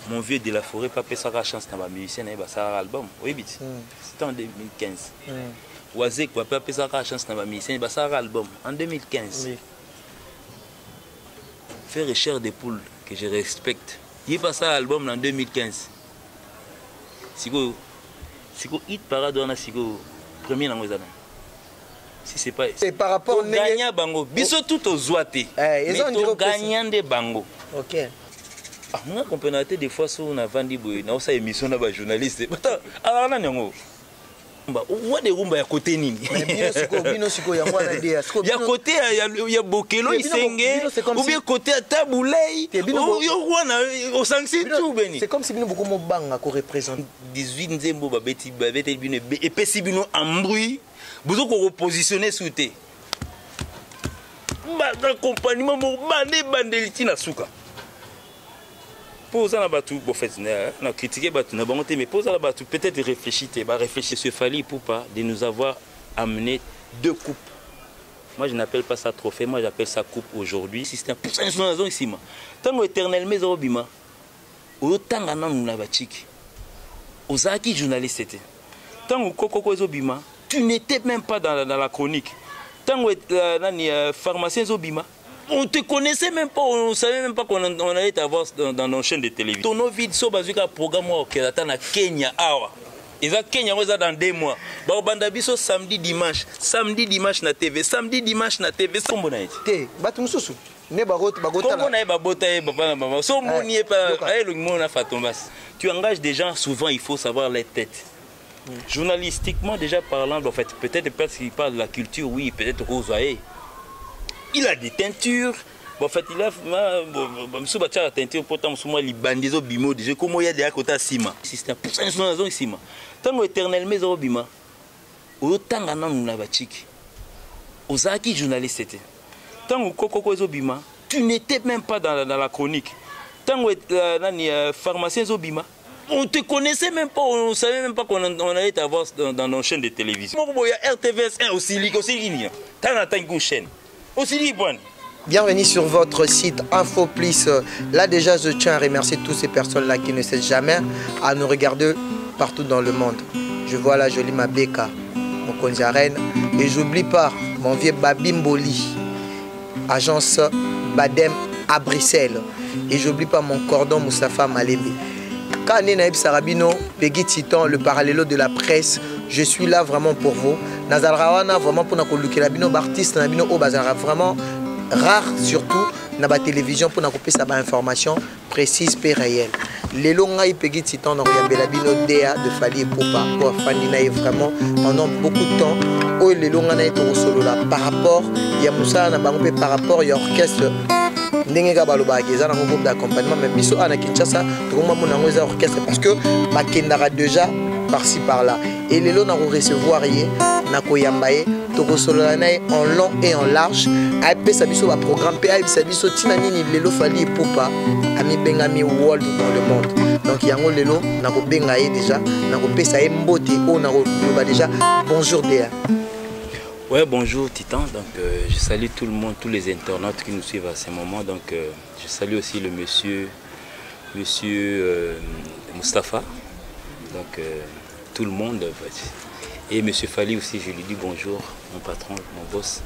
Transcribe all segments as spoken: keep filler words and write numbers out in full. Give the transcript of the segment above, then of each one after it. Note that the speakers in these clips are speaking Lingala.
mon vieux de la forêt, papa ça a chance dans ma musicien, et ça a album. Oui, vite. C'était en deux mille quinze. Wazek, papa ça a chance dans ma musicien, et ça a album en deux mille quinze. Oui. Faire cher des poules que je respecte. Il est passé à l'album en deux mille quinze. C'est quoi? C'est quoi? Hit parade on a c'est quoi? Premier dans les années. Si c'est pas. C'est par rapport au gagnant bango. Biso tout aux ouatés. Mais tout gagnant des bango. Ok. Ah, moi comprends des fois si on a vendu boy, na osa émission na ba journaliste. Alors là nyango. Ba o de rumba ya côté nini. Bino siko bino siko ya mwana dia. Ya côté ya ya bokelo isenge ou bien côté taboulay. Yo wana au sanksi tout beni. C'est comme si bino beaucoup mo banga ko représente dix-huit nzembo ba beti ba beti bino et puis si bino en bruit, vous ko repositionner sous té. Ba accompagnement mo bande bandeliti na suka. Pour ça, on a critiqué, mais pour ça, peut-être réfléchir, réfléchir. Ce Fally Ipupa de nous avoir amené deux coupes. Moi, je n'appelle pas ça trophée, moi, j'appelle ça coupe aujourd'hui. Si c'est un pouce, ici, tant que éternel, mais au bima, autant que nous n'avons pas aux acquis journalistes, tant que Coco Zobima, tu n'étais même pas dans la, dans la chronique. Tant que euh, pharmacien Zobima, on ne te connaissait même pas, on ne savait même pas qu'on allait t'avoir dans, dans nos chaînes de télévision. Ton vide, so bazuka programme qui est à Kenya, awa. Ils ont Kenya dans deux mois. Bah bandabiso samedi dimanche, samedi dimanche na T V, samedi dimanche na T V. Comment on a été? Té, batu mususu. Ne bagot bagota. Comment on a babota et papa maman. So moni est pas, aïe le monde a fatombas. Tu engages des gens, souvent il faut savoir les têtes. Journalistiquement déjà parlant, en fait, peut-être parce qu'il parle de la culture, oui, peut-être que vous voyez. Il a des teintures. Bon, en fait, il a la teinture pour les bandizo bimo. Comment il y a des côtés ciment. C'est un pouce de ciment. Tant que éternel, mais au bima. Autant que nous n'avons pas aux acquis journalistes. Tant que Coco Zobima, tu n'étais même pas dans la, dans la chronique. Tant que euh, pharmacien Zobima, on ne te connaissait même pas, on ne savait même pas qu'on allait t'avoir dans, dans nos chaînes de télévision. Il y a R T V S un aussi, aussi, t'as une chaîne. Bienvenue sur votre site Info Plus. Là déjà je tiens à remercier toutes ces personnes-là qui ne cessent jamais à nous regarder partout dans le monde. Je vois la jolie Mabeka, mon conjarène. Et j'oublie pas mon vieux Babimboli, agence Badem à Bruxelles. Et j'oublie pas mon cordon Moussafa Malembe. Kanena Sarabino, Peggy Titan, le parallélo de la presse. Je suis là vraiment pour vous. Nazal Rawana, vraiment pour nous lutter. Nabino Bartiste, Nabino Obazara, vraiment rare surtout dans la télévision pour nous couper sa information précise et réelle. Les longs Peggy Titan, nous avons Labino Dea de Fally Ipupa pour Fandina vraiment pendant beaucoup de temps. Oh, les longs Naïto solo là par rapport, il y a Moussa Nabangopé par rapport, il y a orchestre. Ndenge ka baloba ke za na groupe d'accompagnement mais biso ana Kinshasa to ko mona ngo za orchestre parce que bakendara déjà par-ci par-là et lelo na recevoir yé na koyamba ye to ko solola na en long et en large a pesa biso ba programme pe a pesa biso tina nini lelo Fally Ipupa ami bengami world dans le monde donc yango lelo na ko benga ye déjà na ko pesa ye mbote o na ko ba déjà bonjour Déa. Ouais, bonjour Titan, donc euh, je salue tout le monde, tous les internautes qui nous suivent à ce moment. Donc euh, je salue aussi le monsieur, monsieur euh, Mustapha, donc euh, tout le monde. Et monsieur Fally aussi, je lui dis bonjour, mon patron, mon boss.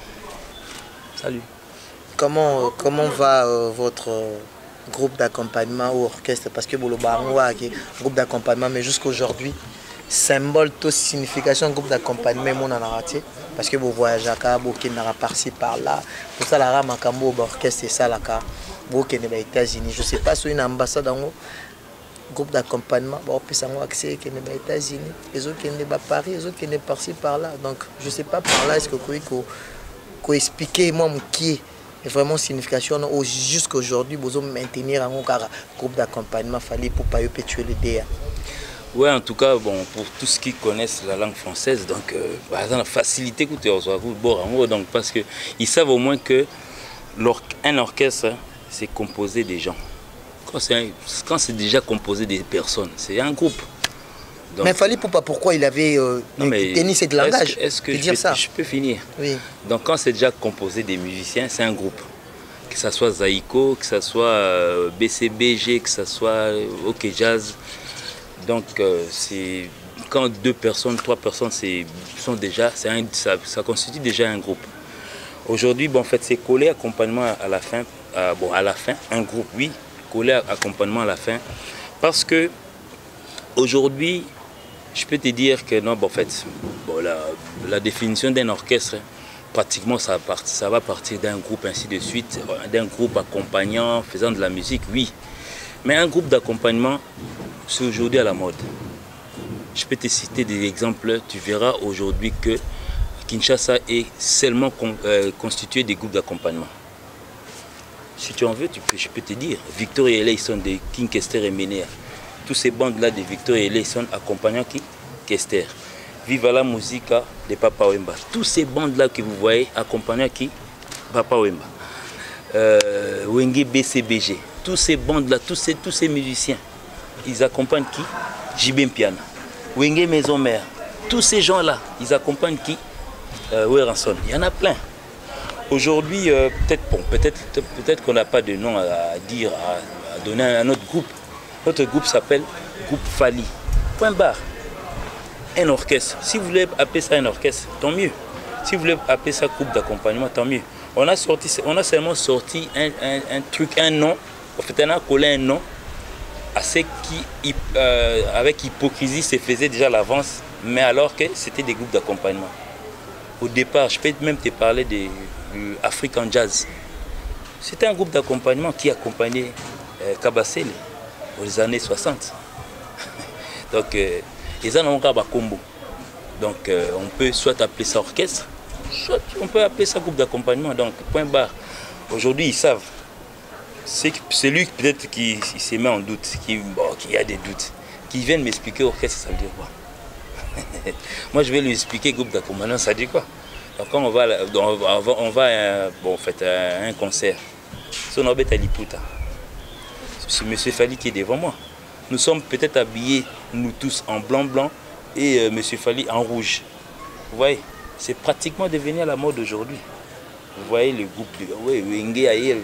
Salut. Comment, comment va euh, votre euh, groupe d'accompagnement ou orchestre? Parce que Boloba groupe d'accompagnement, mais jusqu'aujourd'hui, symbole, toute signification, groupe d'accompagnement, mon narratif. Parce que vous voyagez à Cabo, qui n'a pas par-ci par-là. Pour ça, la rame à Cambo, l'orchestre, c'est ça, la car. Vous qui n'êtes pas aux États-Unis. Je ne sais pas si une ambassade dans le groupe d'accompagnement, vous avez accès qui n'est pas aux États-Unis. Les autres qui n'est pas Paris, les autres qui n'est pas par-ci par-là. Donc, je ne sais pas par là, est-ce que vous pouvez expliquer, moi, qui est vraiment signification jusqu'à aujourd'hui, vous avez maintenir un groupe d'accompagnement, Fally Ipupa tuer le D A. Oui, en tout cas, bon, pour tous qui connaissent la langue française, donc, euh, par exemple, la facilité que tu as, donc, parce qu'ils savent au moins que un orchestre, c'est composé des gens. Quand c'est déjà composé des personnes, c'est un groupe. Donc, mais Fally Ipupa, pourquoi il avait euh, tenu cette langage? Est-ce que, est que je, dire peux, ça je peux finir? Oui. Donc, quand c'est déjà composé des musiciens, c'est un groupe. que ce soit Zaïko, que ce soit euh, B C B G, que ce soit euh, OK Jazz. Donc euh, c'est quand deux personnes, trois personnes sont déjà, un, ça, ça constitue déjà un groupe. Aujourd'hui, bon, en fait, c'est collé accompagnement à la fin. Euh, bon, à la fin, un groupe, oui, collé accompagnement à la fin. Parce que aujourd'hui, je peux te dire que non, bon, en fait, bon, la, la définition d'un orchestre, pratiquement, ça, part, ça va partir d'un groupe, ainsi de suite, d'un groupe accompagnant, faisant de la musique, oui. Mais un groupe d'accompagnement, c'est aujourd'hui à la mode. Je peux te citer des exemples. Tu verras aujourd'hui que Kinshasa est seulement con, euh, constitué des groupes d'accompagnement. Si tu en veux, tu peux, je peux te dire. Victor et Eleison de King Kester et Menea. Tous ces bandes-là de Victor et Eleison accompagnant qui Kester. Viva la Musica de Papa Wemba. Tous ces bandes-là que vous voyez accompagnant qui Papa Wemba. Euh, Wenge B C B G. Tous ces bandes-là, tous ces, tous ces musiciens, ils accompagnent qui Jibem Piana. Wenge Maison Mère. Tous ces gens-là, ils accompagnent qui euh, Weranson. Il y en a plein. Aujourd'hui, euh, peut-être bon, peut-être peut-être qu'on n'a pas de nom à, à dire, à, à donner à notre groupe. Notre groupe s'appelle Groupe Fali. Point barre. Un orchestre. Si vous voulez appeler ça un orchestre, tant mieux. Si vous voulez appeler ça groupe d'accompagnement, tant mieux. On a, sorti, on a seulement sorti un, un, un truc, un nom. En fait, on a collé un nom à ce qui, euh, avec hypocrisie, se faisait déjà l'avance, mais alors que c'était des groupes d'accompagnement. Au départ, je peux même te parler de, du African Jazz. C'était un groupe d'accompagnement qui accompagnait euh, Kabasele aux années soixante. Donc, euh, ils en ont un combo. Donc, euh, on peut soit appeler ça orchestre, soit on peut appeler ça groupe d'accompagnement. Donc, point barre. Aujourd'hui, ils savent. C'est lui peut-être qui se met en doute, qui, bon, qui a des doutes, qui vient m'expliquer orchestre, ça veut dire quoi. Moi, je vais lui expliquer groupe d'accompagnement, ça dit quoi. Donc, quand on va, on va, on va à, bon, en fait, à un concert, son orbite à Liputa, c'est M. Fali qui est devant moi. Nous sommes peut-être habillés, nous tous, en blanc-blanc et euh, M. Fali en rouge. Vous voyez, c'est pratiquement devenu à la mode aujourd'hui. Vous voyez le groupe de oui, Wenge Aye,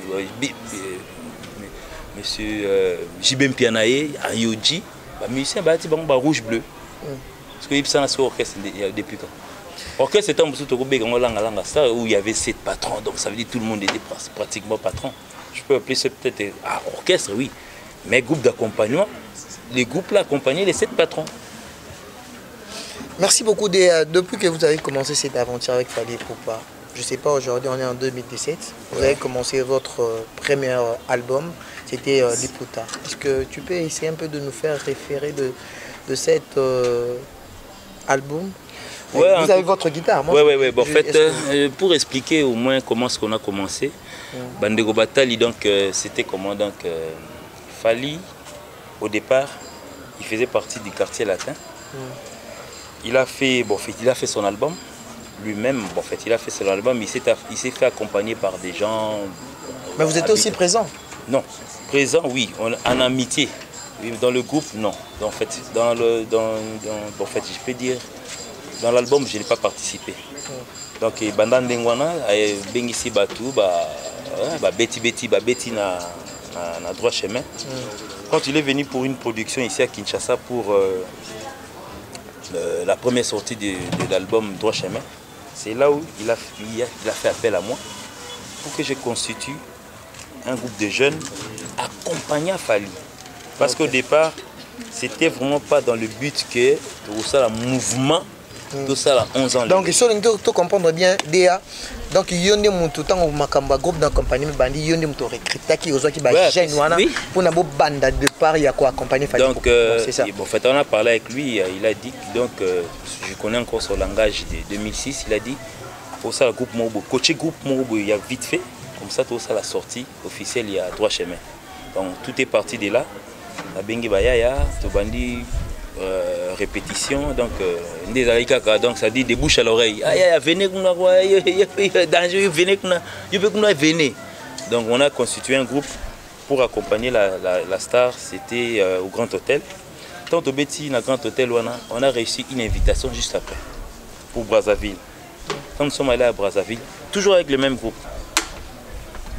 monsieur euh, Jibem Pianaye, Ayoji, les musiciens bâtis bah rouge-bleu. Parce que ça n'a pas orchestre depuis quand. Orchestre c'est un peu où il y avait sept patrons, donc ça veut dire que tout le monde était pratiquement patron. Je peux appeler ça peut-être ah, orchestre, oui. Mais groupe d'accompagnement, les groupes là accompagnaient les sept patrons. Merci beaucoup. De, depuis que vous avez commencé cette aventure avec Fali Poupa, je ne sais pas, aujourd'hui on est en deux mille dix-sept, vous ouais. avez commencé votre euh, premier album, c'était euh, Liputa. Est-ce que tu peux essayer un peu de nous faire référer de, de cet euh, album? Ouais, vous avez votre guitare. Oui, oui, oui. Bon, en fait, euh, pour expliquer au moins comment est-ce qu'on a commencé, ouais. Bandego Batali, donc euh, c'était comment donc euh, Fali, au départ, il faisait partie du quartier latin. Ouais. Il a fait, bon, il a fait son album. Lui-même, bon, en fait, il a fait son album, il s'est fait accompagner par des gens. Mais vous êtes habitants. Aussi présent? Non, présent, oui, on, en amitié. Dans le groupe, non. En fait, dans le, dans, dans, en fait, je peux dire, dans l'album, je n'ai pas participé. Donc, Bandan Lengwana, Bengisi Batou, Betty Betty, Betty na, na, na droit chemin. Quand il est venu pour une production ici à Kinshasa pour euh, le, la première sortie de, de l'album Droit chemin, c'est là où il a, il, a, il a fait appel à moi pour que je constitue un groupe de jeunes accompagnant Fali. Parce okay. qu'au départ, c'était vraiment pas dans le but que tout ça, le mouvement, mm. tout ça, onze ans. Donc, il faut comprendre bien, D A. Donc, il y a un groupe d'accompagnement, il y a un recruteur qui a jeune pour une bande de départ, il y a quoi accompagner Fali. Donc, euh, c'est ça. Bon, en fait, on a parlé avec lui, il a dit, donc, euh, je connais encore son langage de deux mille six, il a dit, pour ça, le groupe Mobo, coaché groupe Mobo, il y a vite fait, comme ça, tout ça, la sortie officielle, il y a trois chemins. Donc, tout est parti de là. La bengi bayaya, tout bandi euh, répétition, donc des euh, donc ça dit des bouches à l'oreille. Aïe aïe, venez qu'on a danger, venez qu'on a, je veux qu'on a venez. Donc on a constitué un groupe pour accompagner la, la, la star, c'était euh, au Grand Hôtel. Tant au Betty, dans le Grand Hôtel, on a, on a réussi une invitation juste après pour Brazzaville. Quand nous sommes allés à Brazzaville, toujours avec le même groupe.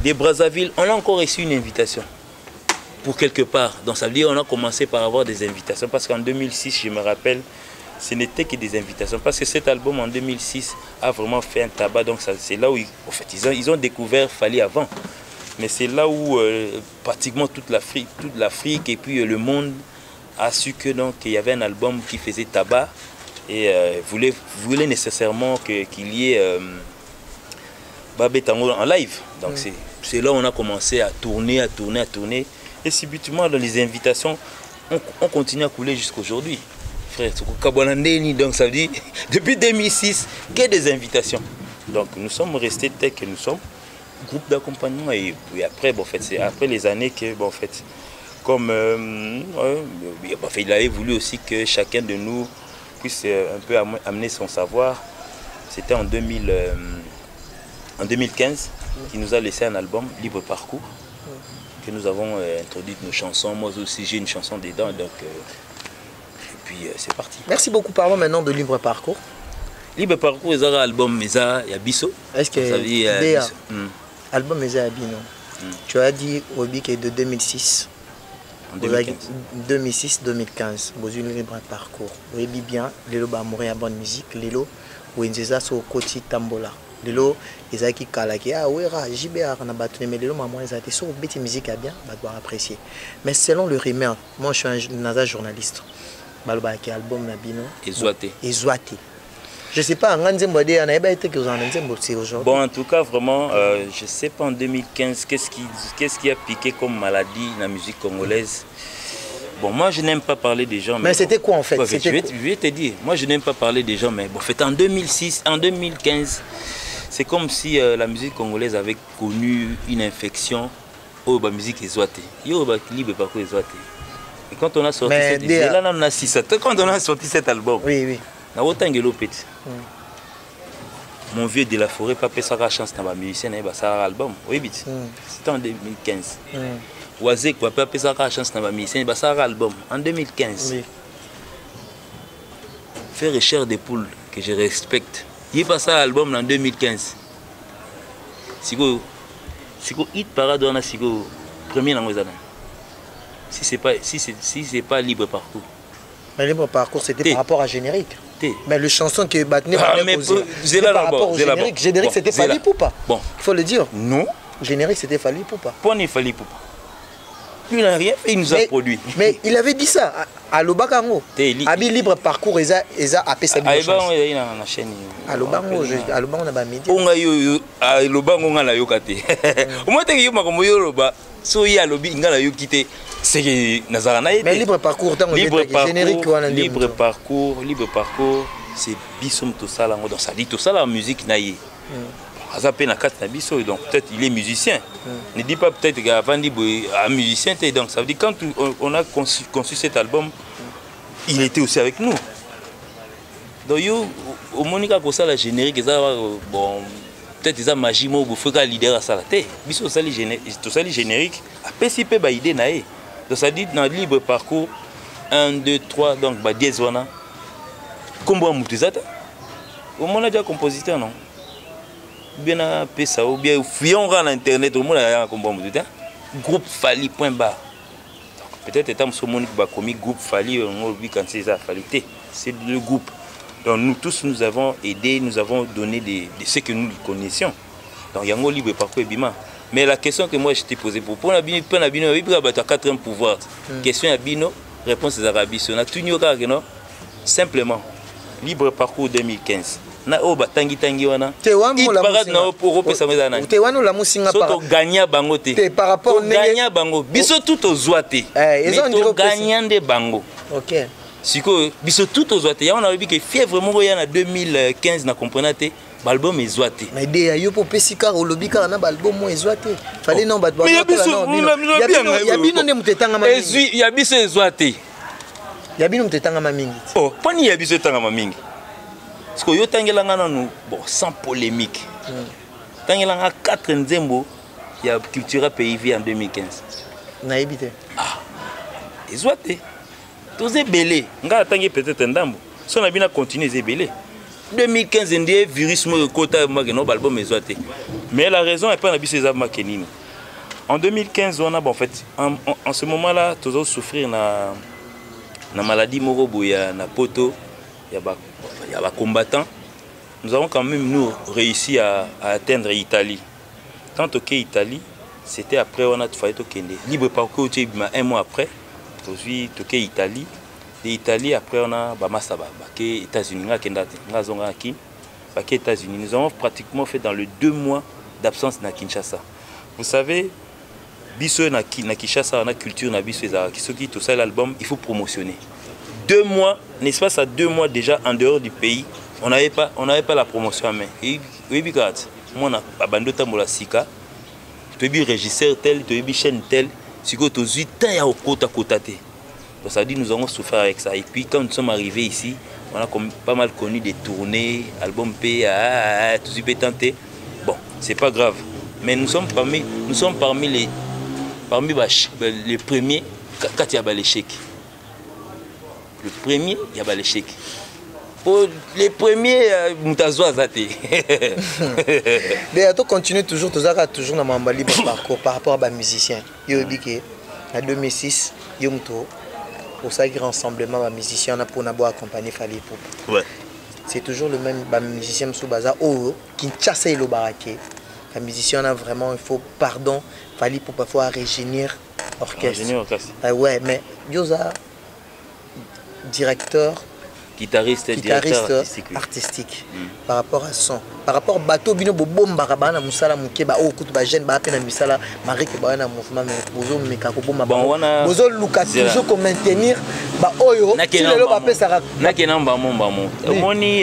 Des Brazzaville, on a encore reçu une invitation. Pour quelque part. Donc ça veut dire qu'on a commencé par avoir des invitations. Parce qu'en deux mille six, je me rappelle, ce n'était que des invitations. Parce que cet album en deux mille six a vraiment fait un tabac. Donc c'est là où ils, en fait, ils, ont, ils ont découvert Fally avant. Mais c'est là où euh, pratiquement toute l'Afrique, toute l'Afrique et puis euh, le monde a su que donc il y avait un album qui faisait tabac et euh, voulait, voulait nécessairement que, qu'il y ait euh, Babé Tango en live. Donc mm. c'est là où on a commencé à tourner, à tourner, à tourner. Et subitement dans les invitations, on, on continue à couler jusqu'aujourd'hui. Frère, donc ça veut dire depuis deux mille six, que des invitations. Donc nous sommes restés tels que nous sommes. Groupe d'accompagnement et puis après bon en fait c'est après les années que bon en fait comme euh, euh, bon, en fait, il avait voulu aussi que chacun de nous puisse euh, un peu amener son savoir. C'était en deux mille euh, en deux mille quinze qui nous a laissé un album Libre Parcours que nous avons euh, introduit nos chansons. Moi aussi j'ai une chanson dedans donc euh, et puis euh, c'est parti. Merci beaucoup. Parlons maintenant de Libre Parcours. Libre Parcours ils ont un album mais ça il y a Bisso. Est-ce que ça veut dire euh, Bisso. Hmm. Album Meza Abino. Mm. Tu as dit Obi qui est de deux mille six. En deux mille quinze. deux mille six deux mille quinze. Vous avez un libre parcours. Vous avez bien. Lelo ba mourir à bonne musique. Lelo Wenzeza so koti tambola. Lelo ezaki kalaki ah wera jibé na batune mais lelo maman ezati so beti musique a bien ba doit apprécier. Mais selon le rumeur, moi je suis un nasa journaliste. Baloba qui album Nabino. Ezouate. Ezouate. Je ne sais pas, bon, en tout cas, vraiment, euh, je ne sais pas en deux mille quinze, qu'est-ce qui, qu'est-ce qui a piqué comme maladie dans la musique congolaise. Bon, moi, je n'aime pas parler des gens. Mais, mais c'était quoi en fait, bon, je, vais, je vais te dire, moi, je n'aime pas parler des gens, mais bon, en fait, en deux mille six, en deux mille quinze, c'est comme si euh, la musique congolaise avait connu une infection. Oh, la musique est zoitée. Yo, bah, libre parcours est zoitée. Et quand on a sorti mais cet, des... là, on a six, quand on a sorti cet album, oui, oui. Mm. Mon vieux de la forêt, pas ça la chance dans ma musicien, ça album. Oui, mm. C'était en deux mille quinze. Oazé, quoi, pas ça la chance dans ma musicien, ça album en deux mille quinze. Oui. Faire Cher des poules que je respecte. Il est passé à l'album en deux mille quinze. Si vous, si vous hit parade on a si vous premier dans si c'est pas si c'est si c'est pas Libre Parcours. Mais Libre Parcours c'était par rapport à générique. Mais le chanson que Batné ah, mais par rapport au générique. Générique c'était Fally Poupa. Bon, il faut le dire. Non. Générique c'était Fally Poupa. Pour ne Fally Poupa. Il n'a rien fait, il nous a mais, produit. Mais il avait dit ça à Lobakango. Abi Libre Parcours eza eza appelé ça. Ah ben il y a une chaîne. À Lobango, à Lobango on a pas média. On a eu à Lobango on a la yokate. Au moins tu es yoma comme yoloba. So il y a lobi ngala yokite. C'est Nazarana. Mais Libre Parcours tant libre parcours, générique ou libre parcours, libre parcours, c'est bisum tout ça là. Donc ça dit tout ça la musique naïe. Azapé na quatre nabiso donc peut-être il est musicien. Ne dis pas peut-être qu'avant dit un musicien donc ça veut dire quand on a conçu, conçu cet album, il était aussi avec nous. Donc yo au Monica pour ça la générique ça bon peut-être ça magie moi vous faire leader à ça la té. Biso ça les générique tout ça les générique après si peut ba idée naïe. Donc ça dit dans Libre Parcours un deux trois donc ba dièse wana. Combo mutizata. Au moins déjà compositeur non. Bien à Pessa ou bien fuyons à l'internet au monde a combo mutizata. Groupe Fally point barre. Peut-être étant ce monde qui va commis groupe Fally on oublie quand c'est ça Fally c'est le groupe. Donc nous tous nous avons aidé, nous avons donné des, de ce que nous connaissions. Donc il y a un Libre Parcours et Bima. Mais la question que moi je t'ai posée pour prendre Abino, prendre Abino, il y a quatrième pouvoir. Mm. Question Abino, réponse des Arabes. On a tout dit non. Simplement, Libre Parcours deux mille quinze. Na oba tangi tangi wana. Il parade na pour repérer sa maison. Te wano la musinga par. Soto gagner bango te. Te par rapport gagner bango. Biso tout aux zoité. Eh, ils ont dit gagnant de bango. OK. Siko biso tout aux zoité. Ya on a vu que fièvre mo ya na deux mille quinze na comprenate. L'album est zoité. Mais des yo pour pesika au lobby car na album mo est zoité. Fallait non bat. Mais ya biso ya bino ya bino ne mutetanga ma mingi. Ya biso est zoité. Ya bino mutetanga ma mingi. Oh, pani ya biso tanga ma mingi. Parce que yo tangelanga nanu bon sans polémique. Tangelanga quatre nzembo ya Cultura P I V en deux mille quinze. Na ebité. Ah. Et zoité. Tous est belé. Nga tangi peut-être ndambo. Si on a bien continué c'est belé. deux mille quinze ndie virus mo kota ma no album ezoate. Mais la raison est pas na biso ezab makenini. En deux mille quinze on a bon, en fait en, en, en ce moment-là toujours souffrir na na maladie moko boya na poto ya ba ya ba combattants. Nous avons quand même nous réussi à, à atteindre l'Italie. Tant que l'Italie, c'était après on a fallu tokende. Libre parcours un mois après. Aujourd'hui toke Italie. L'Italie après on a ba masaba ba ke États-Unis nga kenda nga zonga ki ba ke États-Unis. Nous avons pratiquement fait dans le deux mois d'absence na Kinshasa. Vous savez biso na na Kinshasa on a culture na biso za ki soki tout ça l'album il faut promotionner. Deux mois, n'est-ce pas ça deux mois déjà en dehors du pays. On n'avait pas, on n'avait pas la promotion en main. Et oui, regarde, moi, on a abandonné la sika. Tu es régisseur tel, tu es chaîne tel. Si tu as huit ans, il y a au côté à côté. Donc ça dit, nous avons souffert avec ça. Et puis quand nous sommes arrivés ici, on a pas mal connu des tournées, albums P, ah, ah, tout ce qui tenté. Bon, c'est pas grave. Mais nous sommes parmi, nous sommes parmi les, parmi les premiers quand il y a l'échec. Le premier, il y a l'échec. Pour les premiers, Moutazo Azate. Mais tu continues toujours, tu as toujours dans mon parcours par rapport à mes musiciens. Il y a en deux mille six, il y a pour ça qu'il y a un rassemblement de musiciens pour accompagner Fally Ipupa. Ouais. C'est toujours le même musicien sous Baza oh qui chasse le baraquet. Les musiciens a vraiment il faut pardon Fally Ipupa faut régénérer orchestre. Régénérer orchestre. Ah ouais mais Yosa directeur guitariste, guitariste artistique, artistique. Mm. Par rapport à son par rapport bateau bino bomba kabana musala mukeba o kutu ba jeune ba pena misala mari ke ba na mouvement mais bozo meka ko bomba bozo luka toujours ko maintenir ba oyo si le ba pesa na ke namba mon ba mon moni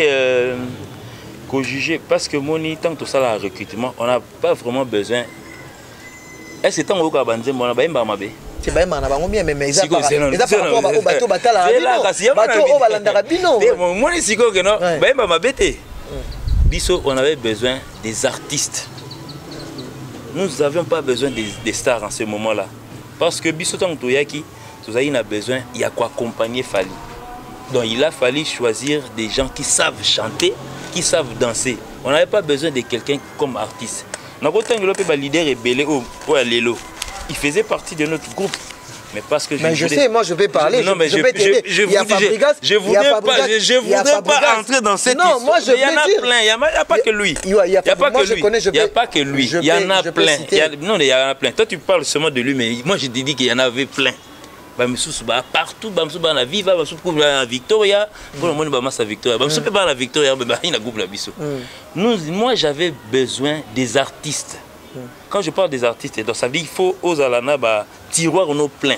ko juger parce que moni tant que ça la recrutement on n'a pas vraiment besoin est-ce que tant ko ka banze mona ba imba mabe c'est pas mal, mais mais ils ont pas au bateau batala bateau au balandara bino. Moi les siko que non, ben ma bête. Biso on avait besoin des artistes. Nous n'avions pas besoin des, des stars en ce moment-là, parce que biso tant que yaki, tout ça il a besoin, il y a quoi accompagner Fally. Donc il a fallu choisir des gens qui savent chanter, qui savent danser. On n'avait pas besoin de quelqu'un comme artiste. N'a pas autant que le leader est belé au Lélo. Il faisait partie de notre groupe. Mais parce que je, mais je sais, moi je vais parler. Non, mais je, je, je, je, il y a Fabregas, je voudrais pas, je, je voudrais pas entrer dans cette non, histoire. Moi, je il y en a dire. plein. Il n'y a, a pas que lui. Il n'y a, a pas que lui. Il n'y a pas que lui. Il y en a plein. Il y a, non, il y en a plein. Toi, tu parles seulement de lui, mais moi, je te dis qu'il y en avait plein. Partout, dans la Viva, dans la Victoria, pour le monde, dans la Victoria, dans la Victoria, il y a groupe la biso. Moi, j'avais besoin des artistes. Quand je parle des artistes, donc ça veut dire qu'il faut aux alana bah tiroir on plein.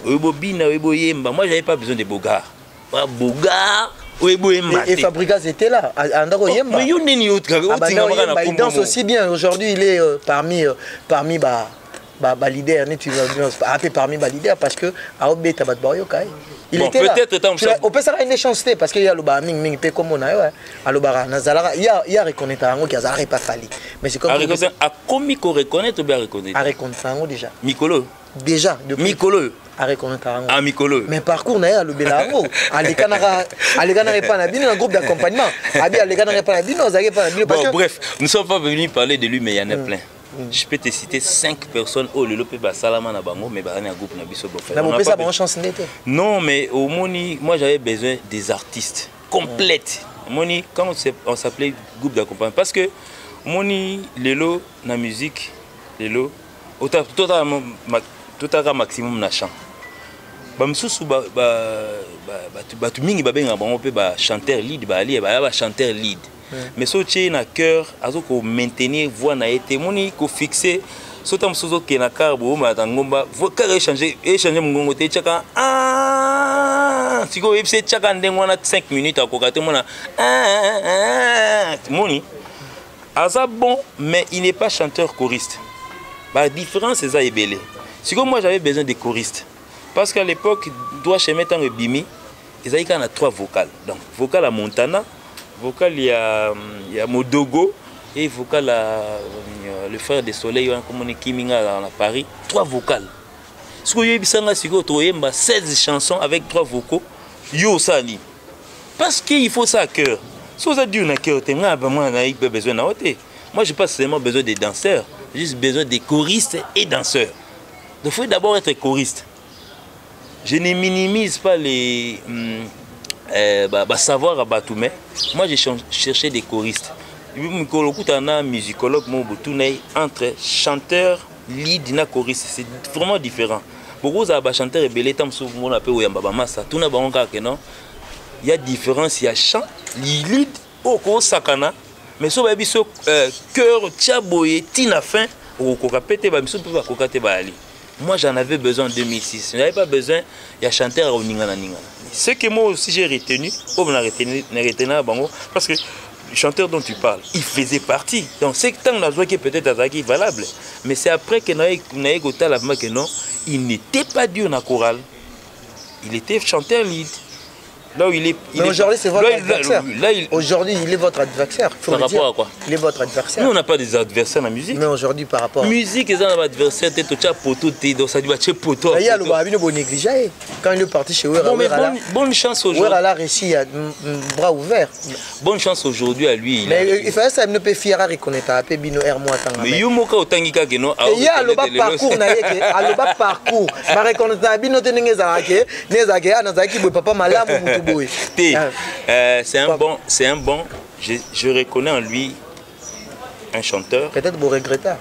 Moi j'avais pas besoin de Bogart. Bogart. Et Fabregas était là. Mais il danse aussi bien. Aujourd'hui il est euh, parmi euh, parmi bah bah leader. Tu vas parmi bah leader parce que Aobé Tabat Bariokai. Il bon, était là. On peut savoir une chance parce qu'il y a le bar ming ming comme on a ouais. À le bar Nazalara il y a il y a reconnaître un qui a pas Fally. Mais c'est comme à comme qu'on reconnaître ou bien reconnaître. À reconnaître un déjà. Mikolo. Déjà depuis Mikolo. À reconnaître un. Ah Mikolo. Mais parcours na ya le belaro. À les canara à les canara pas na bien un groupe d'accompagnement. À bien les canara pas na bien, on pas na bien. Bref, nous sommes pas venus parler de lui mais il y en a plein. Je peux te citer cinq personnes au le lopé salama na bango mais ba na groupe na biso bofa. Na pas bonne chance n'était. Non mais au moni moi j'avais besoin des artistes complètes. Moni quand on s'appelait groupe d'accompagnement parce que moni lelo na musique lelo autant total maximum na chant. Ba msusu ba ba ba tu mingi ba benga bango pe ba chanteur lead ba ali ba ba chanteur lead. Mais si tu as un cœur, tu peux maintenir la voix, tu peux fixer. Si tu as un cœur, tu peux changer. Tu peux changer cinq minutes. C'est bon, mais il n'est pas chanteur choriste. La différence, c'est ça. Si moi j'avais besoin de choristes, parce qu'à l'époque, tu dois chez mettre un bimi, il y a trois vocales. Donc, vocal à Montana. Vocal, il y a, il y a Modogo et vocal, à, le frère des Soleils, comme on est Kiminga à Paris. Trois vocales. Ce que je veux seize chansons avec trois vocaux. Yo Sali. Parce qu'il faut ça à cœur. Si vous avez dit que besoin de moi, je n'ai pas seulement besoin des danseurs, j'ai juste besoin des choristes et danseurs. Donc, il faut d'abord être choriste. Je ne minimise pas les hum, euh, bah, bah, savoir à Batoumé. Moi, j'ai cherché des choristes. Je suis un musicologue entre chanteur, lead et choriste. C'est vraiment différent. Beaucoup de chanteurs rebelles, on appelle Oyambabamasa. Tout le monde non. Il y a différence, il y a chant, lead, au sakana. Mais si vous avez ce cœur, tchaboye, tina fin, ou kokapete, moi j'en avais besoin en deux mille six. Je n'avais pas besoin, il y a chanteur au Ningana Ningana. Ce que moi aussi j'ai retenu, parce que le chanteur dont tu parles, il faisait partie. Donc c'est que tant qu'on a joué qui peut-être à valable. Mais c'est après que non, il n'était pas dur dans la chorale. Il était chanteur lead. Là où il est. Mais aujourd'hui, c'est votre adversaire. Il... Aujourd'hui, il est votre adversaire. Par rapport dire. À quoi? Il est votre adversaire. Nous, on n'a pas des adversaires dans la musique. Mais aujourd'hui, par rapport. Musique, ils ont un adversaire, tu es poteau, tu es dans sa dubache poteau. Il y a le babine bon négligé. Quand il est parti chez Ouera, bon, mais bonne, bonne chance aujourd'hui. Ouera a réussi à bras ouverts. Bonne chance aujourd'hui à lui. Mais il, il fallait ça, il ne peut fier à reconnaître. À Bino Air moi tant. Mais il y a un tangika qui non. Il y a le bas parcours, à le bas parcours. Ma reconnaissance à Bino Tenengezake, Nezake, Anazaki, papa Malam ou Moutouboui. Euh, c'est un bon, c'est un bon. Je, je reconnais en lui un chanteur. Peut-être vous regrettez.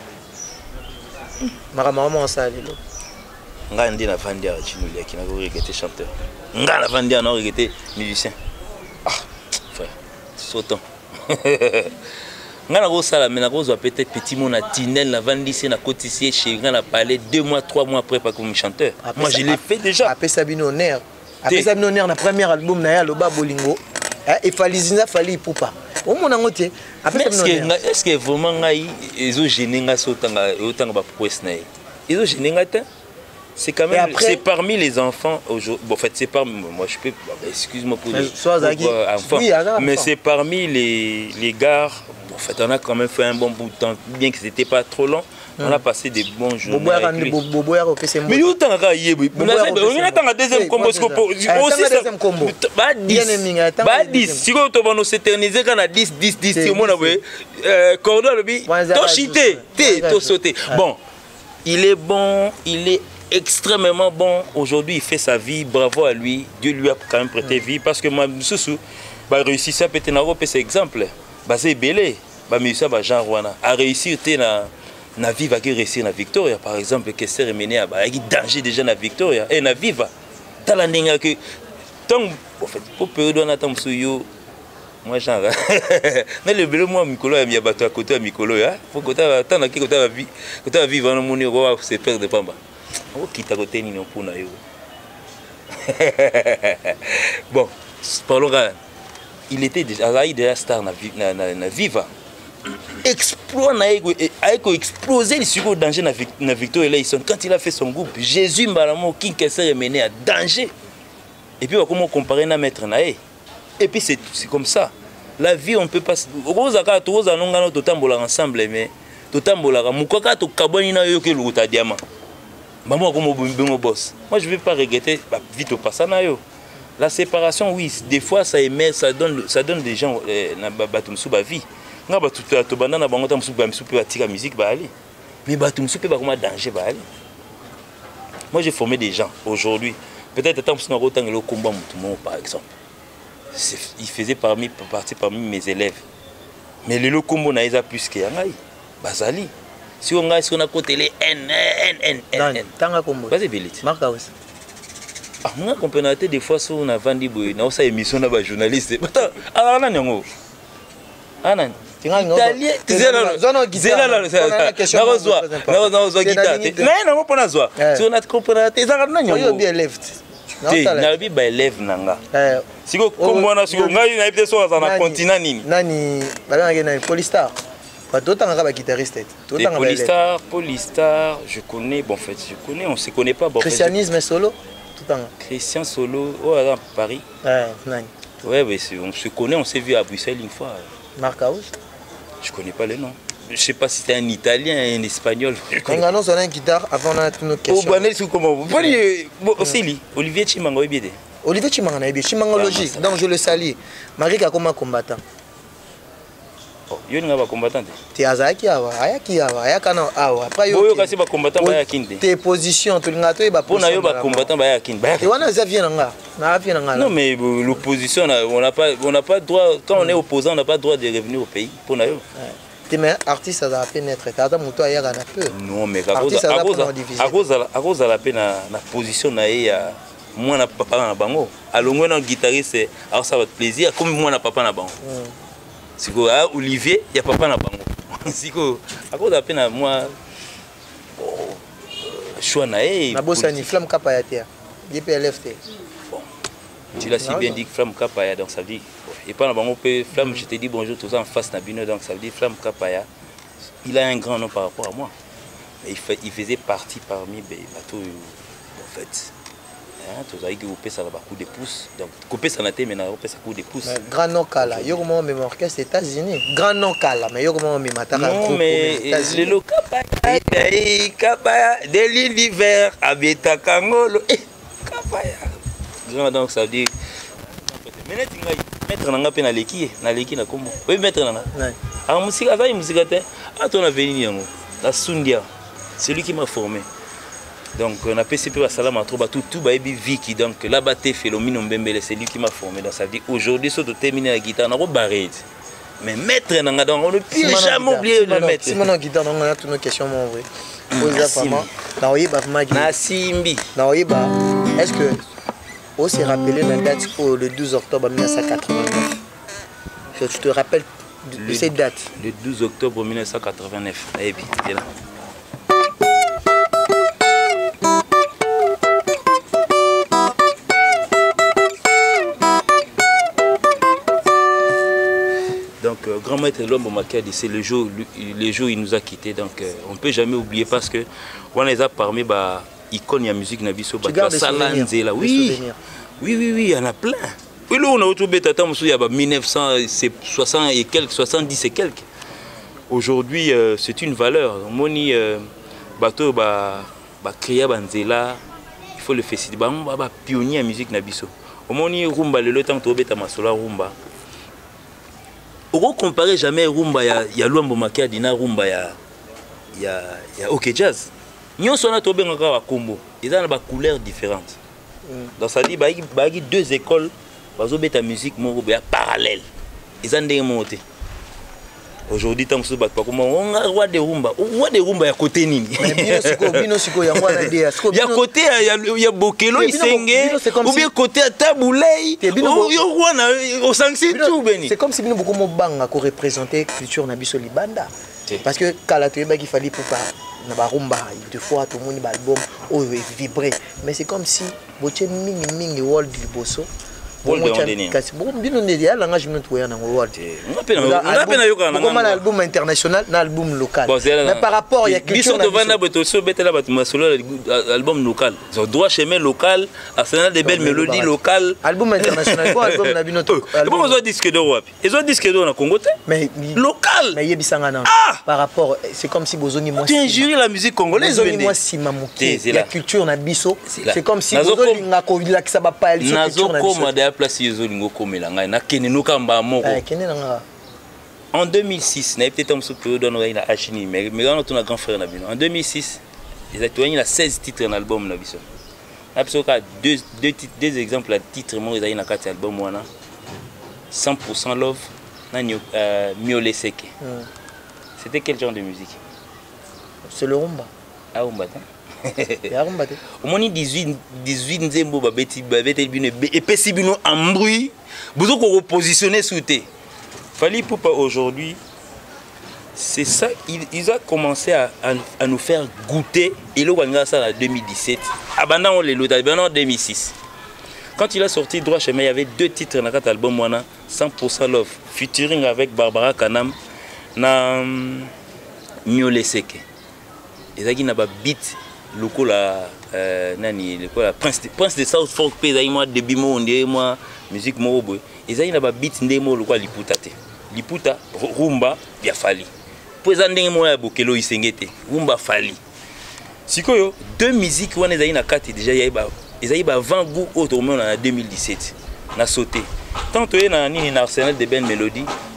Maman, ça allait. Nga ndi na vandia chinulia qui n'a pas regretté chanteur. Nga na vandia n'a regretté musicien. Ah, frère, sautant. Nga na go sala mais na go zo peut-être petit mon na tinel na vandi c'est na cotissier chez nga na parler deux mois trois mois après pas comme chanteur. Moi je l'ai fait déjà. Après Sabine Honneur. Après Sabine Honneur na premier album na ya Loba Bolingo. Et Falizina Fali Poupa. Au mon angoté. Est-ce que est-ce que vraiment ngai ezo gêner nga sotanga otanga ba prouesse na. Ezo gêner nga ta. C'est quand même après, c'est parmi les enfants aujourd'hui. Bon, en fait, c'est parmi moi je peux excuse-moi pour les enfants. Oui, mais c'est parmi les les gars. Bon, en fait, on a quand même fait un bon bout de temps bien que c'était pas trop long. On a passé des bons jours. Mais où t'en as eu? On a un deuxième combo. Aussi, bah dix. Si on va s'éterniser quand on a dix, dix, dix, si on a cordon le bi, t'as chité, t'as sauté. Bon, il est bon, il est extrêmement bon. Aujourd'hui, il fait sa vie. Bravo à lui. Dieu lui a quand même prêté vie parce que moi, Soussou, bah réussir ça peut-être n'avoir pas cet exemple. Bah c'est belé. Bah mais ça va Jean Rouana a réussi t'es na na viva qui réussir na Victoria par exemple que c'est mené à bah il danger déjà na Victoria et na viva talandinga que tant en fait pour période on attend souyo moi genre mais le belé moi Mikolo ya bato à côté à Mikolo ya faut côté attendre qui côté va vie côté va vivre dans mon roi c'est père de pamba on quitte à côté ni non pour na yo bon parlons là il était déjà là il déjà star na na na viva exploit na ego aiko exploser le succès danger na na Victor Eleison quand il a fait son groupe Jésus Mbalamo qui s'est mené à danger et puis on va comment comparer na maître na et puis c'est c'est comme ça la vie on peut pas roza ka to roza nonga no totambola ensemble mais totambola mukaka to kaboni na yo ke luta diamant maman comme bongo boss moi je vais pas regretter vite au passage na yo. La séparation, oui, des fois ça émet, ça donne, ça donne des gens na batum sous ba vie. Nga batu to banda na bango tam sous ba msou pe atika musique ba aller. Mais batum sou pe ba comment danger ba aller. Moi j'ai formé des gens aujourd'hui. Peut-être tant que autant le combat mutumo par exemple. Il faisait parmi partie parmi mes élèves. Mais le lo combo na isa plus que ngai. Bazali. Si on a si on a côté les N N N N. Tanga combo. Vas-y Belite. Marca aussi. Ah, moi, comprenez des fois, si on a vendu une émission de journaliste. Ah, non, non, non. Ah, non. Italien, tu sais, là, c'est là, là, c'est là. Non, non, non, non, non, guitare. Non, non, pas ça. Si on a compris, tu sais, non, non. Il y a bien left. Tu n'as pas élève nanga. Si vous comprenez, si vous avez une épisode sur un continent, nini. Nani, nani, Polystar. D'autant que guitariste. Polystar, Polystar, je connais. Bon, en fait, je connais. On se connaît pas. Christianisme solo. Christian Solo, oh, à Paris. Ouais, ouais, mais on se connaît, on s'est vu à Bruxelles une fois. Marc House. Je connais pas le nom. Je sais pas si c'était un Italien, un Espagnol. Quand on annonce une guitare, avant on a une autre question. Oh, Banel, c'est comment vous voyez, aussi, Olivier Chimango est bien. Olivier Chimango est bien, Chimango logique, donc je le salue. Marie a comme un combattant. Yo n'as pas combattant. Tu as Zaki Awa, Ayaki Awa, Ayakana Awa. Après, yo kasi ba combattant ba yakinde. Tes positions, tu n'as pas pour na yo ba combattant ba yakinde. Et on a Xavier Nanga. Non mais l'opposition, on n'a pas, on n'a pas droit. Quand on est opposant, on n'a pas droit de revenir au pays. Pour na yo. Mais artiste ça a peine être. T'as un moto ailleurs à la peu. Non mais à cause à cause à cause à cause à la peine na position na ya. Moi na papa na bango. Alongo na guitariste, alors ça va te plaisir. Comme moi na papa na bango. Si quoi Olivier, il y a papa na bango. Si quoi à cause à peine moi choix na eh. Na bossa ni flamme kapaya terre. D P L F T. Bon. Tu l'as si bien dit flamme kapaya donc ça dit. Et pas na bango pe flamme, je te dis bonjour tout ça en face na bino donc ça veut dire flamme kapaya. Il a un grand nom par rapport à moi. Mais il fait il faisait partie parmi les bateaux en fait. Tu as dit que ça va coup de pouce. Donc, couper ça n'a mais on ça coup de pouce. Grand nom Kala, yo comment même orchestre aux États-Unis. Grand nom Kala, mais yo comment même mataka. Non mais le local Kapaya de l'île d'hiver habita Kangolo. Kapaya. Donc ça veut dire mais mettre nanga pe na leki na leki na kombo. Oui mettre nanga. Ah musique azai musique te. Ah ton avenir yango. La Sundia. C'est lui qui m'a formé. Donc on a P C P à Salam à Troba tout tout baby Vicky donc là-bas t'es Philomino Mbembele c'est lui qui m'a formé donc ça veut dire aujourd'hui sauf de terminer la guitare on a barré mais maître nanga donc on ne peut jamais oublier le maître si mon guitare on a toutes nos questions mon vrai poser vraiment na oyiba vraiment na simbi na oyiba est-ce que on s'est rappelé la date le douze octobre mille neuf cent quatre-vingt-neuf je te rappelle de cette date le douze octobre mille neuf cent quatre-vingt-neuf et puis c'est là. Donc, euh, grand maître Lombo Makadi, c'est le jour, le jour où il nous a quittés. Donc, euh, on ne peut jamais oublier parce que on les a parmi bah, icônes de la musique Nabiso. Tu gardes des souvenirs, là. Oui. oui, oui, oui, il y en a plein. Oui, là, on a retrouvé Tata Moussou, il y a mille neuf cent soixante et quelques, soixante-dix et quelques. Aujourd'hui, euh, c'est une valeur. Moni, euh, bateau, bah, bah, créa Banzela, il faut le féliciter. Bah, on va pionnier en musique Nabiso. Moni, Rumba, le temps que tu as Masola Rumba. On ne compare jamais Rumba ya ya Luambo Makadi na Rumba ya ya ya OK Jazz. Nous sommes à Tobé Ngaka Combo. Ils ont des couleurs différentes. Donc ça dit bah il y a deux écoles bazo beta musique mon parallèle. Ils ont des montés. Aujourd'hui tant que pas comment on a roi de Rumba. Roi de Rumba ya côté nini. Mais bino siko bino siko ya ngwana dia. Il y a côté il y a Bokelo Isenge ou bien côté Taboulay. Yo roi na au sanksi tout beni. C'est comme si bino beaucoup mo banga ko représenter culture na biso libanda. Parce que kala to yeba qu'il fallait pour pas na ba rumba deux fois tout le monde ba album oh vibrer mais c'est comme si boche mingi mingi world liboso. Bon, kasi bon bino ne dia langage minute voya na world. On appelle on appelle yoka na ngoma album international na album local. Mais par rapport il y a culture de vana beto so betela bat masolo album local. Zo droit chemin local, arsenal de belles mélodies locales. Album international quoi album na bino to. Comment on disque d'or wapi? Ils ont disque d'or na Congo te? Mais local. Mais yebisanga na. Par rapport c'est comme si bozoni moi. Tu injures la musique congolaise bozoni moi sima muke. La culture na biso c'est comme si bozoni ngako ilakisa ba pa elle culture na biso. Place Yozolingo Komelanga na Keneno Kamba Moko. En deux mille six, na peut-être un peu dans la Achini, mais mais on a un grand frère Nabino. En deux mille six, ils ont eu seize titres dans l'album Nabiso. Nabiso a deux deux titres, deux exemples de titres moi ils ont eu quatre albums wana. cent pour cent Love na Miolé Seke. C'était quel genre de musique? C'est le rumba. Ah rumba. Au moins dix-huit dix-huit nzembo babeti babeti bino et pesi bino en bruit vous ko repositionner sous té Fally Ipupa aujourd'hui c'est ça ils, ils ont commencé à, à, à nous faire goûter et le wanga ça en deux mille dix-sept abandon on les lots en deux mille six quand il a sorti Droit Chemin il y avait deux titres dans cet album wana cent pour cent Love featuring avec Barbara Kanam na Miolé Seke ezaki na ba beat loko la euh, nani loko la prince de, prince de South Folk pe ezali moi début mo ndé moi musique mo boy ezali na ba beat ndé mo loko liputa te liputa rumba ya Fally po ezali ndenge mo ya Bokelo Isenge te rumba Fally sikoyo deux musiques wana ezali na kati déjà ya ba ezali ba vingt goût autrement en deux mille dix-sept na sauté tant to na nini na arsenal de belles mélodies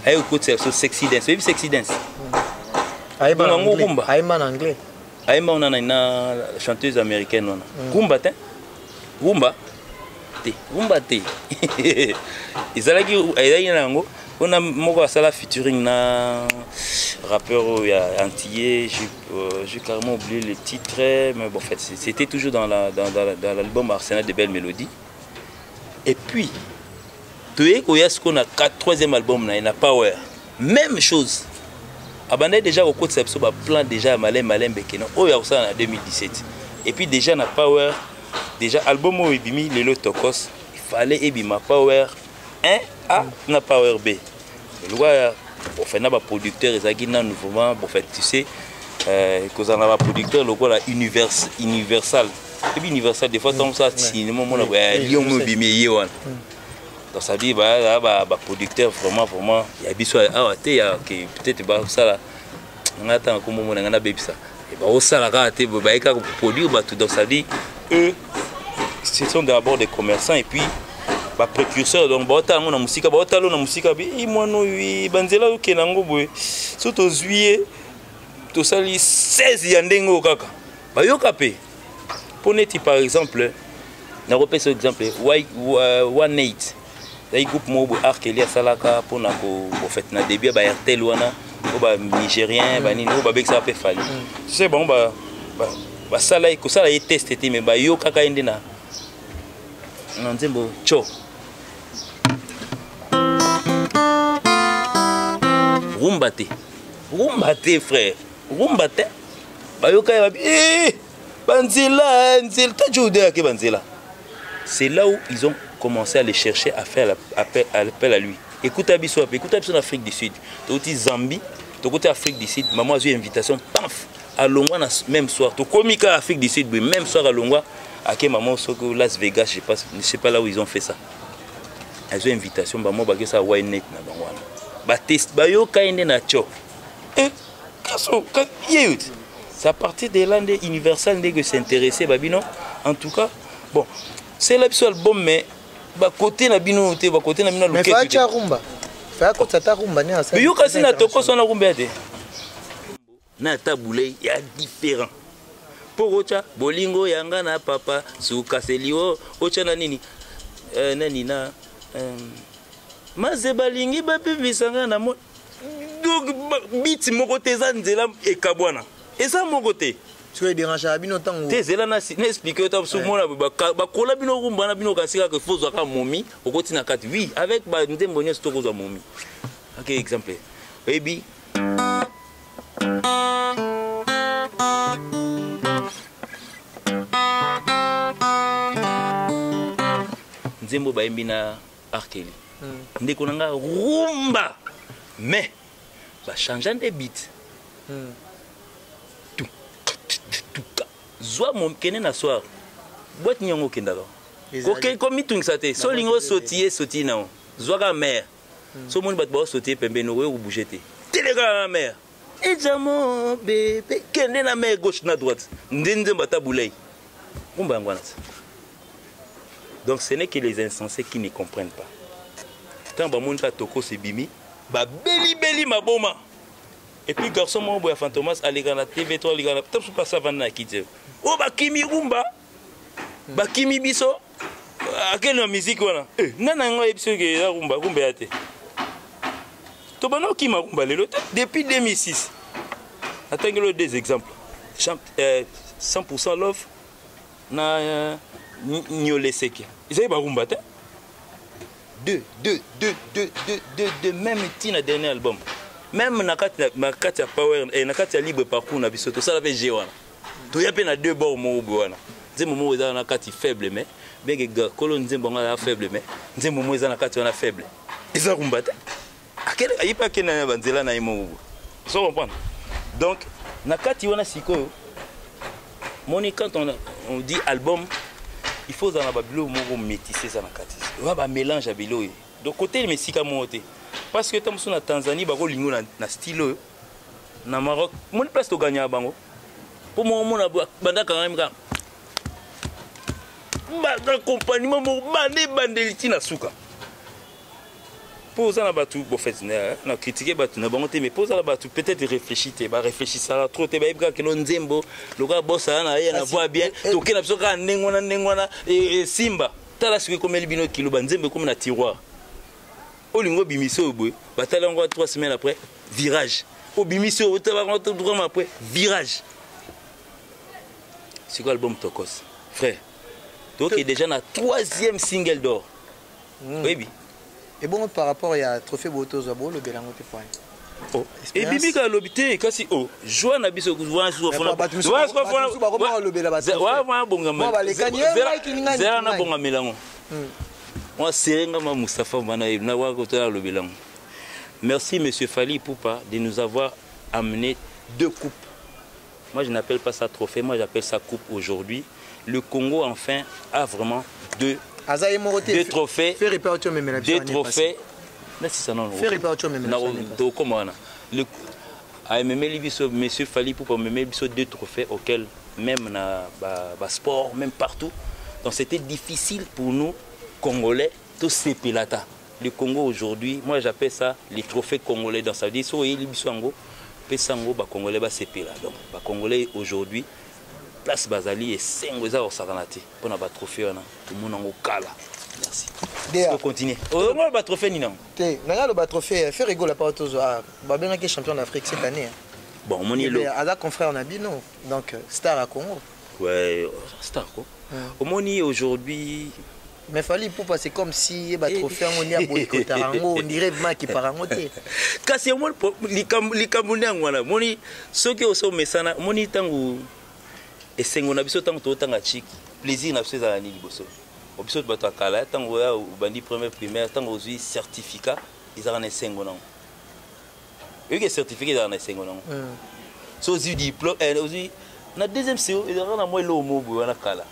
aye okotisa so sexy dance oyebi sexy dance ayeba en anglais ayeba en anglais ayeba on a na chanteuse américaine on rumba te rumba te rumba te ezalaki ezalaki nango on a moko asala featuring na rappeur ya antillais j'ai carrément oublié le titre mais bon en fait c'était toujours dans la dans dans l'album Arsenal de belles mélodies et puis tu koya ce qu'on a quatre troisième album na Power même chose abandé déjà au côté de ba plan déjà malin malin bekeno oh ya ça en deux mille dix-sept et puis déjà na Power déjà album o ebimi lelo tokos il fallait ebima Power un A na Power B le loi bon fait na ba producteur ezaki na mouvement bon fait tu sais euh que ça na ba producteur le la univers universal et puis universal des fois tant ça cinéma mon la lion mo bimi yewan donc ça dit bah bah producteur vraiment vraiment il y a biso ah té ya que peut-être bah ça là on attend comme mon ngana baby ça et bah ça là ka té bah ka produire bah tout donc ça dit eux ce sont d'abord des commerçants et puis bah précurseurs donc bah ta na musique bah ta na musique bi i mono wi banzela o kenango boy surtout juillet to sali seize ya ndengo kaka bah yo kapé poneti par exemple na repère ce exemple one eight il groupe mobo arkeli asalaka pona ko bo fait na début ba R T L wana o ba nigérien ba nini o ba bek ça pe fali tu sais bon ba ba sala ko sala y test te mais ba yo kaka ende na nzembo cho rumba te rumba te frère rumba te ba yo kaka ba eh banzela nzela ta jode ke banzela c'est là où ils ont commencé à les chercher à faire appel à, appel à lui. Écoute Abisso, écoute Abisso en Afrique du Sud. Tu es Zambie, tu es Afrique du Sud. Maman a eu une invitation, paf, à Longwa même soir. Tu es à Afrique du Sud, même soir à Longwa. À quel moment au Las Vegas, je ne sais, sais pas là où ils ont fait ça. Ils ont une invitation, maman a ça à Net na Bangwana. Baptiste, bayo kainde na cho. Eh, kaso, yéut. C'est à partir des landes universelles que s'intéresser, babino. En tout cas, bon, c'est l'album mais ba côté na bino te ba côté na bino mais fa cha rumba fa ko tata rumba ni asa yo kasi na toko so na rumba te na tabulei ya différent pour ocha bolingo yanga na papa suka selio ocha na nini euh nani na euh maze balingi ba bibisanga na mo donc bit moko te za nzela e kabwana et ça mon côté tu es dérangé à bino tango te zela na n'expliquer ta sur moi ba kola bino rumba na bino kasika que faut zaka momi okoti na kati oui avec ba ndembo nyes to ko za momi ok exemple baby nzembo ba embina arkeli ndeko nanga rumba mais ba changer des beats Zwa mon kene na soir. Boîte nyongo kendalo. OK comme mitung sate. So lingo sotier soti na. Zwa ga mère. So mon bat ba sotier pembe no we bouger te. Téléga la mère. Et jamo bébé kene na mère gauche na droite. Ndenze bata boulay. Kumba ngwana. Donc ce n'est que les insensés qui ne comprennent pas. Tant ba mon toko se bimi, ba beli beli maboma. Et puis garçon mon boy Fantomas aller dans la T V trois aller dans la top pas ça vendre na kite. Oh ba kimi rumba. Ba kimi biso. A quelle musique wana? Eh nana ngo ebiso ke la rumba rumba yate. To bano ki ma rumba lelo depuis deux mille six. Attends deux exemples. cent pour cent love na Nyole Seke. Ils avaient ba rumba te. Deux deux deux deux deux deux de même tina dernier album. Même nakati nakati ya power et nakati ya libre parcours na biso to ça avec G wana to ya pe na deux bords mo wana nzembo mo eza nakati faible mais benge kolo nzembo ngala faible mais nzembo mo eza nakati wana faible eza kumbata akele ayipa kena na banzela na imo so comprendre donc nakati wana sikoyo moni quand on on dit album il faut dans la babilo mo métisser ça nakati wa ba mélange à bilo donc côté mesika monté parce que tam na Tanzanie bako lingo na, na style na Maroc mon place to gagner bango pour moi mon banda quand même ba accompagnement mo bande bandeliti na suka Pose à la batou, bon fait, na critiquer batou, na bangote, mais pose à la batou, peut-être réfléchir, bah réfléchir ça, trop, t'es bah que l'on zembo, le gars bosse à la, na voit bien, toqué na psoka, nengwana, nengwana, et Simba, t'as la suite comme Elbino kilo, ban zembo comme na tiroir. Au lingo bimiso, bah t'as l'envoi trois semaines après, virage. Au bimiso, au tabac, trois mois après, virage. C'est quoi l'album Tokos, frère? Donc il est déjà dans troisième single d'or. Oui, et bon, par rapport à Trophée Boto Zabo, le Bélango te point. Oh. Et Bibi qui a l'obité, kasi oh, joie na biso kuwa sur fond. Ouais, c'est pas fond. Ouais, le Béla bata. Ouais, ouais, bonga. Moi les kanye, zera na bonga melango. Moi serenga ma Moustapha bana na wa ko tala le Bélango. Merci monsieur Fally Ipupa de nous avoir amené deux coupes. Moi je n'appelle pas ça trophée, moi j'appelle ça coupe aujourd'hui. Le Congo enfin a vraiment deux Deux trophées, deux trophées. Le monsieur Fally pour me mettre deux trophées auxquels même dans sport, même partout. Donc c'était difficile pour nous, Congolais, tous ces pilotes. Le Congo aujourd'hui, moi j'appelle ça les trophées congolais. Dans ça veut dire que les Bissango, Pessango, Congolais, c'est pilote. Donc les Congolais aujourd'hui, place Bazali et cinq ans au Saranati pour notre trophée tout le monde en Okala. Merci. On continue. On va le trophée ni non. Té, na le trophée fait rigolo la part aux ah, ba bien que champion d'Afrique cette année. Bon, mon île. Ada confrère on a bien non. Donc star à Congo. Ouais, star quoi. Au moni aujourd'hui mais Fally Ipupa c'est comme si ba trophée on y a boycottarango on dirait vraiment qui parangoté. Kasi mo li kambundi ngwana moni soki oso mesana moni tangu et c'est on a besoin tant de temps à chic plaisir n'a pas à l'année bosso au besoin de battre kala tant au bandi première primaire tant aux certificat ils ont un cinq ans eux qui certifié ils ont un cinq ans so aussi diplôme et aussi na deuxième C O ils ont un moins le mot pour la kala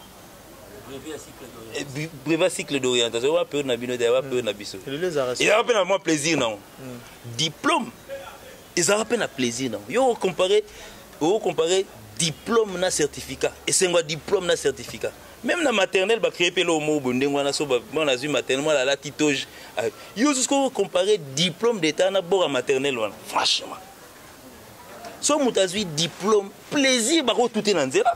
brevet cycle d'orientation on peut na bino on peut na biso ils ont peine à moi plaisir non diplôme ils ont peine à plaisir non yo comparer au comparer diplôme na certificat et c'est un diplôme na certificat même na maternelle ba créer pelo mo bondengwa na so ba na zu maternelle la la titoge yo jusqu'au comparer diplôme d'état na bora maternelle wana franchement so mutazui diplôme plaisir ba ko tout est nzela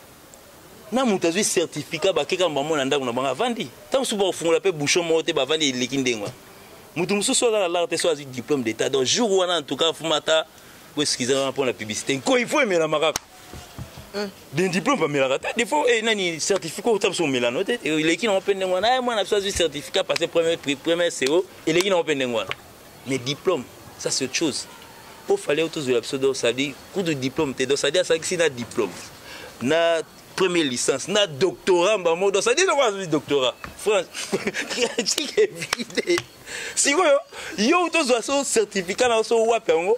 na mutazui certificat ba keka mbamo na ndako na banga vandi tant so ba fungola pe bouchon mo te ba vandi lekindengwa mutu mususu na la te so azu diplôme d'état donc jour wana en tout cas fumata pour excusez-moi pour la publicité quoi il faut aimer la maraca des diplômes pas mélanger des fois et nani certificat au top sur mélanoté et les qui n'ont pas de moi moi n'a pas de certificat passé premier premier C O et les qui n'ont pas de moi mais diplôme ça c'est autre chose pour fallait autour de l'absurde ça dit coup de diplôme t'es dans ça dit ça que c'est un diplôme na première licence na doctorat bah moi dans ça dit quoi c'est doctorat France critique est vide si quoi yo autour de son certificat dans son wapengo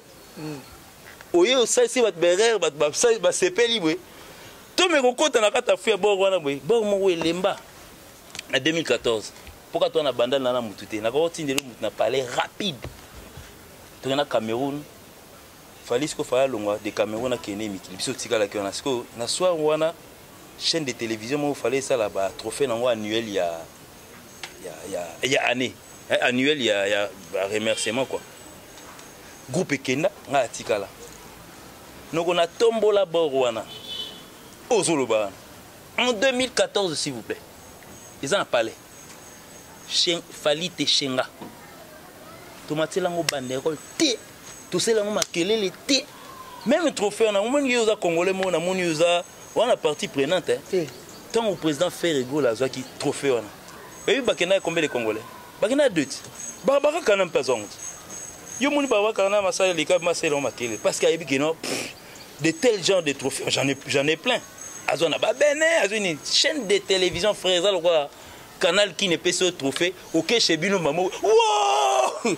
oye osasi bat berer bat ba ba sepeli bwe to me kokota na kata fu ya bor wana bwe bor mo elemba en deux mille quatorze pourquoi toi na bandal na mutu te na ko tindelo mutu na parler rapide to na Cameroun Fally ko fa longwa de Cameroun na kene mikili biso tikala ke na sko na soir wana chaîne de télévision mo Fally ça là ba trophée na annuel ya ya ya ya année annuel ya ya remerciement quoi groupe Kenda nga tikala donc on a tombola borwana ozoloba en deux mille quatorze s'il vous plaît ils en parlé Fally te shenga tomatela ngo banderole te tout cela ngo makelele te même trophée on a mon yoza congolais mon na mon yoza on a partie prenante hein tant au président Ferrego la zo qui trophée on a et bakena combien de congolais bakena deux ba ba kana mpazongo yo moni ba kana masala lika masala makele parce qu'il y a eu non de tels genres de trophées j'en ai j'en ai plein azona ba bene azoni chaîne de télévision frère ça quoi canal qui ne peut se trophée OK chez Bino Mamo wow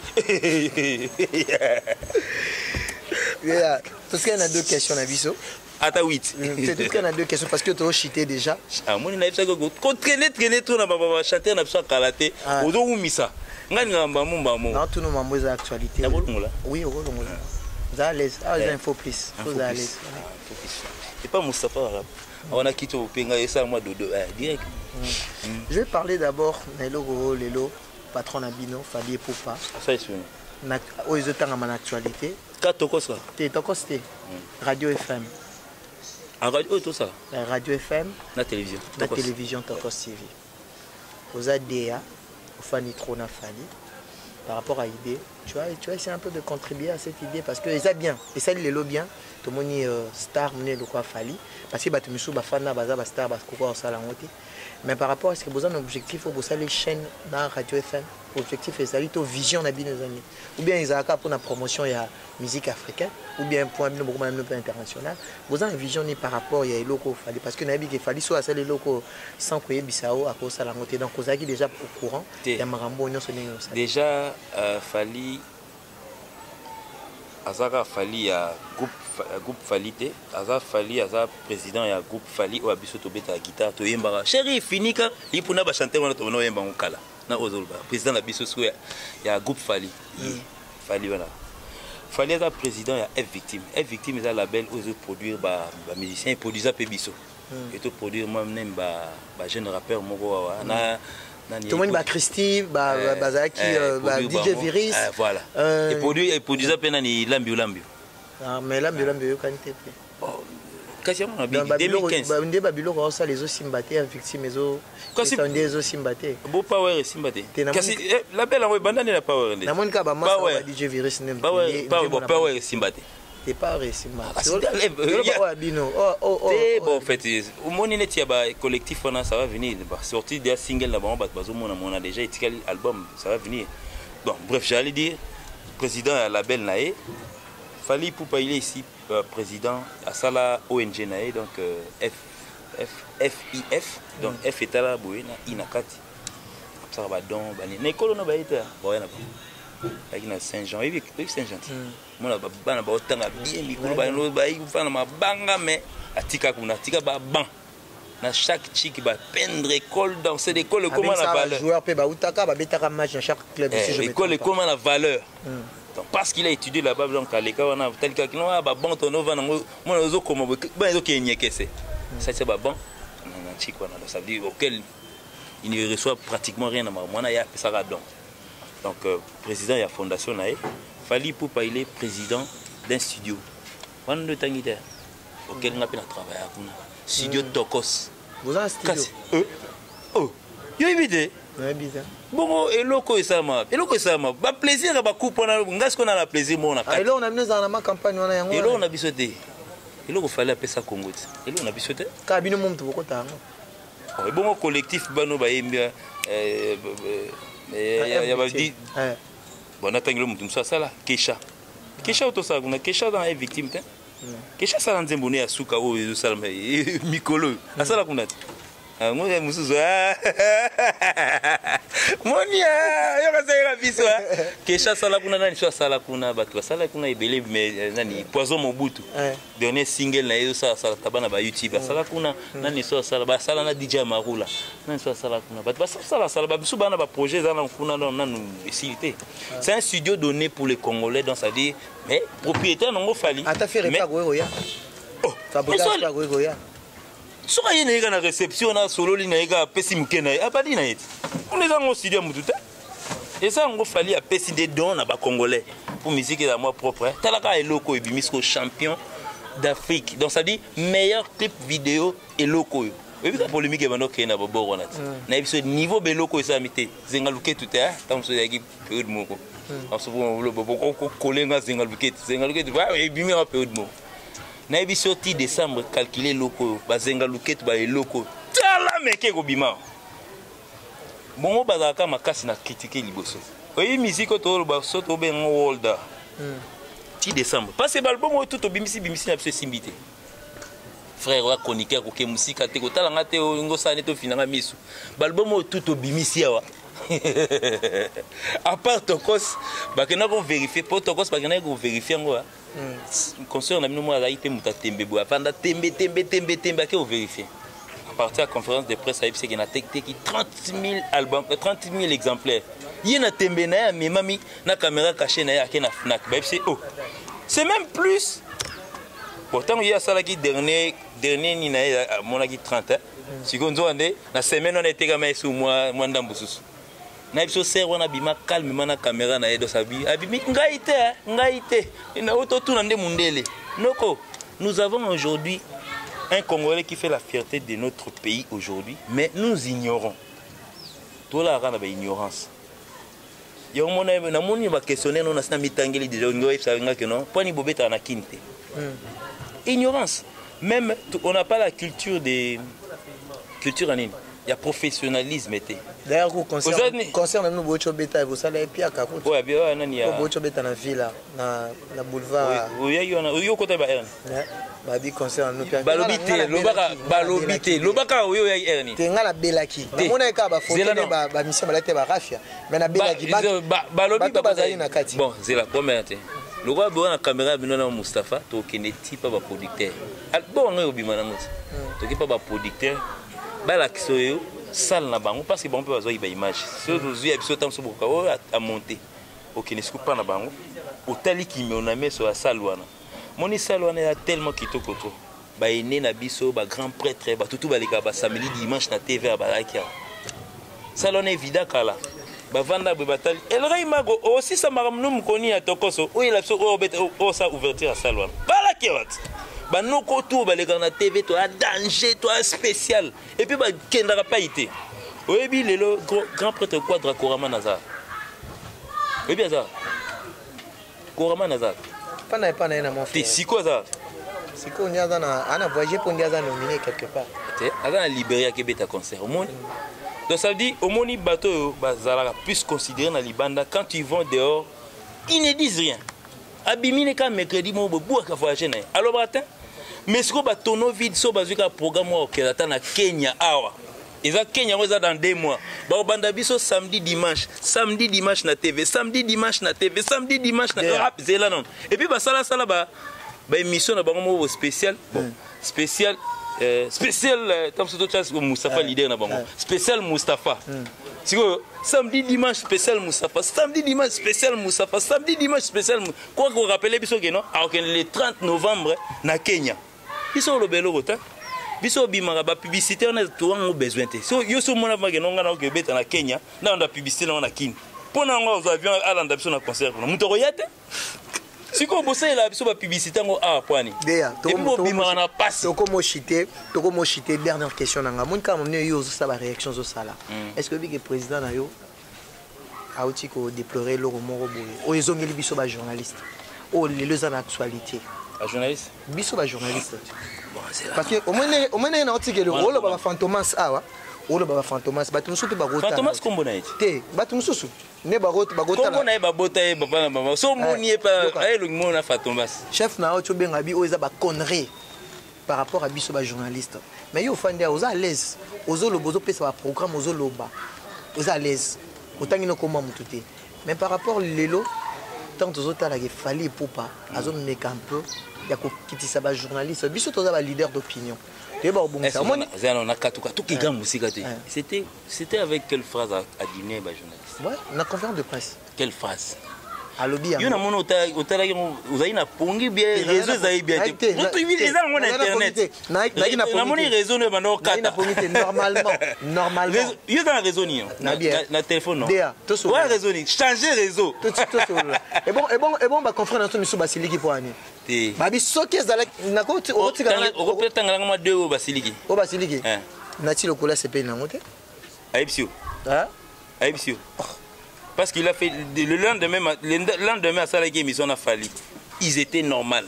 yeah parce qu'il y a deux questions na biso ata huit peut-être qu'il y a deux questions parce que tu as chité déjà ah moni na ça ko traîner traîner trop na ba chanter na biso kalaté ozo umisa ngani ngamba mumba mo non tout nos membres des actualités na bolongola oui au bolongola za l'aise ah les infos plus faut à l'aise et pas Moustapha on a quitté au penga et ça moi dodo direct je vais parler d'abord Nelo Lelo patron Nabino, Fali Poupa. Ça est sûr. Aux autant en actualité. Quatre ça. T'es tokosté. Radio F M. En radio tout ça. Radio F M. La télévision. La télévision Tokos T V. Aux A D A, au Fanny Trona Fali. Par rapport à l'idée, tu vois, tu vas essayer un peu de contribuer à cette idée parce que ça bien. Et ça, il est bien. Tout le monde est star, tout le monde est Fali. Parce que tu me souviens, Fana, Baza, Star, Baskoko, Salamote. Mais par rapport à ce que vous avez un objectif, vous avez les chaînes dans Radio F M. L'objectif est ça, c'est vision de nos amis. Ou bien ils ont pour la promotion il y a musique africaine, ou bien point beaucoup même international. Vous avez une vision par rapport il y a les locaux Fali parce que Nabi qui Fali soit les locaux sans couiller Bissau à cause de la montée. Donc vous avez déjà au courant. Il y a Marambo, déjà Fali, Azara Fali a groupe groupe Fali te, Azara Fali Azara président il y a groupe Fali ou abiso to beta guitare to yembara. Chéri finika, il pour na ba chanter on to no yembara kala. Na ozolba président la biso il y a groupe Fali. Fali voilà. Fali est président il y a F victime. F victime est un label où ils produire ba musiciens et produisent peu biso. Et to produire moi même ba ba jeune rappeur moko na tout le monde va Christy, Bazaki, D J Viris. Voilà. Et produit et produit ça peine ni lambi lambi. Ah mais lambi lambi yo qualité. Question on a bien deux mille quinze. Ba ndé babilo ko ça les os simbaté victime ezo. Kasi des os simbaté. Bo power simbaté. Kasi la belle en bandane la power. Na mon ka ba massa D J Viris nem. Power power power simbaté. C'est pas simbaté. Oh oh oh. Bon en fait au monde net il y a ba collectif on a ça va venir sortir des singles là-bas on bazo on a déjà étiqueté album ça va venir. Bon bref j'allais dire président à la belle naé Fali Poupa il est ici euh, président à Sala O N G naé donc euh, F F F I F donc mm. F est à la boue na inakati ça va donc bani n'école no ba ita boya na avec na Saint-Jean et puis Saint-Jean moi là bana ba otanga bien mikolo ba no ba i fana mabanga mais atika kuna tika ba ban na chaque chic ba peindre école dans cette école comment la valeur joueur pe ba utaka ba betaka match dans chaque club si je école comment la valeur donc parce qu'il a étudié là-bas donc à l'école on a tel que non ba bon ton va moi ozo comment ba ozo kenyeke c'est ça c'est ba bon na chic on a ça veut dire auquel il ne reçoit pratiquement rien à moi on a ya ça donc donc euh, président de la fondation naé Fali Poupa il est président d'un studio on de tangiter auquel on a pu travailler à studio Tokos vous avez un studio oh yo évité bon et loco et ça ma et loco ça ma ba plaisir ba coupe on a ngas qu'on a la plaisir mon a et là on a mis dans la campagne on a yango et là on a bisoté et là il fallait appeler ça Congo et là on a bisoté ka bino mom to ko tango et bon collectif bano ba yembia euh mais il y a dit bon attends le mutum ça ça là Kesha Kesha auto ça kuna Kesha dans les victimes te Kesha ça dans zembone ya suka o yo salma mikolo asala kuna ah moi musuzo monia yo kasera biso Kesha sala kuna nani so sala kuna batu sala kuna ibele mais nani poison mobutu dernier single na yo ça sala tabana ba YouTube sala kuna nani so sala ba sala na D J Marula nani so sala kuna batu ba sala sala ba biso bana ba projet za na kuna na nanu facilité c'est un studio donné pour les Congolais donc ça dit mais propriétaire non Fali ata faire pas go ya oh fabrication pas go ya soka yene ega na réception na solo linga ega pesi mukena abadi na yeti on est dans un studio mututa et ça on Fali a pesi des dons na ba Congolais pour musique et à moi propre talaka eloko ebimisko champion d'Afrique donc ça dit meilleur clip vidéo eloko et puis la polémique est maintenant qu'il y a un bon na biso niveau beloko ça mité zengaluke tout est tant so yaki période moko en se voit le boko ko kolenga zengaluke zengaluke va ebimi en période moko na biso ti décembre calculer loko ba zengaluke ba eloko tala meke ko bima bongo bazaka makasi na critiquer liboso oyi musique to ba so to ben world ti décembre parce que album tout to bimisi bimisi na biso simbité frère wa chroniqueur ko ke musika te ko tala ngate ngo sane to finanga misu balbomo tout obimisi awa à part Tokos ba kena ko vérifier pour Tokos ba kena ko vérifier ngo concert na mino ala ite muta tembe bo afanda tembe tembe tembe tembe ke ko vérifier à partir de la conférence de presse a c'est que na tek tek trente mille albums trente mille exemplaires yena tembe na ya mami na caméra cachée na ya ke na Fnac ba c'est oh c'est même plus. Pourtant, il y a ça qui dernier dernier ni na mon qui trente. Si on dit la semaine on était comme sous moi moi ndambususu. na biso ser wana bima calmement na caméra na edo sabi abimi ngai te ngai te na auto tout ndé mundele noko. Nous avons aujourd'hui un Congolais qui fait la fierté de notre pays aujourd'hui, mais nous ignorons. Tout là rend la ignorance. Il y a un moment na moni ba questionner non na mitangeli déjà ngoy sabenga que non poni bobeta na kinte. Ignorance. Même on n'a pas la culture des culture anine. Il y a professionnalisme été. D'ailleurs, concerne concerne nous bocho beta vous savez pia ka ko. Ouais, bien nani ya. Bocho beta na villa na na boulevard. Oui, oui, yo na yo côté ba erni. Ba bi concerne nous pia. Balobité, lobaka balobité, lobaka yo ya erni. Tenga la belaki. Na mona ka ba photo ba ba mission ba ba rafia. Mais na belaki ba balobité ba zali na kati. Bon, c'est la première té. Le roi bon na caméra bino na Mustafa to keneti pas ba producteur. Bon nga obima na ngoti. To ki pas ba producteur. Bala kisoyo salle na bango parce que bon peut avoir une image si aujourd'hui episode tam so boka o a monter OK ne scoop pas na bango hôtel qui me on a mis sur la salle wana moni salle wana ya tellement kitoko to ba ene na biso ba grand prêtre ba tutu ba leka ba samedi dimanche na T V ba lakia salle wana évident kala ba vanda ba batali el rey mago aussi ça maramnu mkoni ya tokoso o il a so o bet o sa ouverture à salle wana ba lakia wat ba noko tout ba les na T V to a danger to a spécial et puis ba kendara pas été oui bi le grand prêtre quadra Korama Nazar oui bien ça Korama Nazar pas na pas na mon frère c'est quoi ça c'est quoi on y a dans ana voyager pour ndiaza nominé quelque part c'est à Libéria qui beta concert au monde donc ça veut dire au moni bateau bazala plus considéré na libanda quand ils vont dehors ils ne disent rien abimine ka mercredi mo bo ka voyager na alors matin mais ce que ba tono vide so bazuka programme au Kelata na Kenya awa ils ont Kenya on dans deux mois ba banda biso samedi dimanche samedi dimanche na T V samedi dimanche na T V samedi dimanche na rap zela non et puis ba sala sala ba ba émission na bango spécial bon spécial euh, spécial comme ce tout Mustafa leader na bango spécial Mustafa siko samedi dimanche spécial Mustafa samedi dimanche spécial Mustafa samedi dimanche spécial quoi qu'on rappelle biso que non alors que le trente novembre na Kenya biso lo belo rota biso bimaka ba publicité on a tout on besoin te so yo so mona ba que non ngana que beta na Kenya na on a publicité na on a kin pona ngo aux avions à l'anda biso na concert na muto royate siko bossa la biso ba publicité ngo a poani déjà to mo bimaka na passe to ko mo chité to ko mo chité dernière question na nga mon ka mon yo zo sa ba réaction zo sala est-ce que le président na yo a aussi ko déplorer le moro boye o ezongeli biso ba journaliste o les les en actualité un journaliste biso ba journaliste bon c'est parce que au moins au moins na otike le rôle ba fantomas awa o le ba fantomas ba tumusu ba gota fantomas kombo na eti te ba tumusu ne ba gota ba gota kombo na ba bota e ba na mama so moni pa ay lo ngona fantomas chef na ocho benga bi o eza ba connerie par rapport à biso ba journaliste mais yo fande oza à l'aise ozo lo bozo pesa ba programme ozo loba oza à l'aise otangi no koma mututé mais par rapport lelo tant aux autres il fallait pour pas azo meka un peu ya ko kitisa ba journaliste biso toza ba leader d'opinion te ba obongisa moi on a katuka tout qui gagne musika te c'était c'était avec quelle phrase à, à dîner ba journaliste ouais na conférence de presse quelle phrase alobi yo na mono ota ota uzayi na pongi bien réseau zayi bien te tu vis les gens na internet na moni réseau ne bando kata na pongi te normalement normalement yo dans réseau ni na téléphone non ouais réseau ni changer réseau tout tout et bon et bon et bon ba conférence na miso basiliki po ani te babi soki ezala na ko o tika na o ko tanga ngama deux o basiliki o basiliki na ti lokola sepe na ngote aibsio hein aibsio parce qu'il a fait le lendemain le lendemain à ça émission a fallu ils étaient normal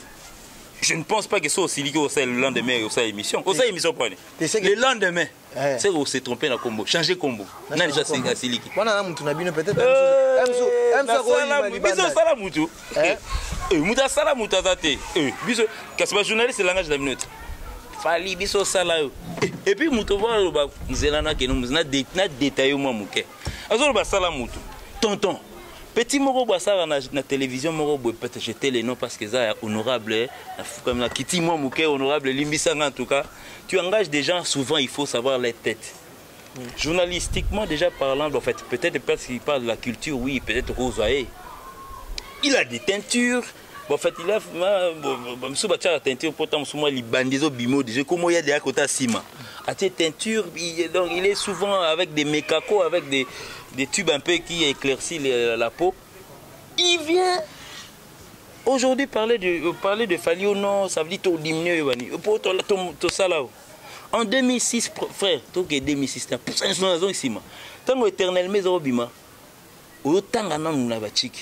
je ne pense pas que ça aussi lié au le lendemain au ça émission au ça émission point le lendemain c'est où s'est trompé dans combo changer combo na déjà c'est asiliki wana na mtu na bino peut-être emso emso ko yi biso sala mutu eh muta sala muta zate eh biso kasi ba journaliste langage de minute fali biso sala et puis muto voir ba nzelana ke no na détail moi muke azolo ba sala mutu tonton petit moko basara na, na télévision moko boy peut-être jeter les noms parce que ça honorable na comme la kiti moi muke honorable limbisanga en tout cas tu engages des gens souvent il faut savoir les têtes mm. Journalistiquement déjà parlant en fait peut-être parce qu'il parle de la culture oui peut-être Rosaé il a des teintures Bon, en fait, il a fait la teinture pour les bandits bimo. Comme il y a des côtés ciment. À cette teinture, donc il est souvent avec des mécacos, avec des, des tubes un peu qui éclaircissent la peau. Il vient aujourd'hui parler de parler de Fally ou non, ça veut dire tout diminuer pour tout ça là. En deux mille six, frère, tout que deux mille six, pour ça ils sont ici. Tant éternel mais obima. Autant gagnant nous la bachiki.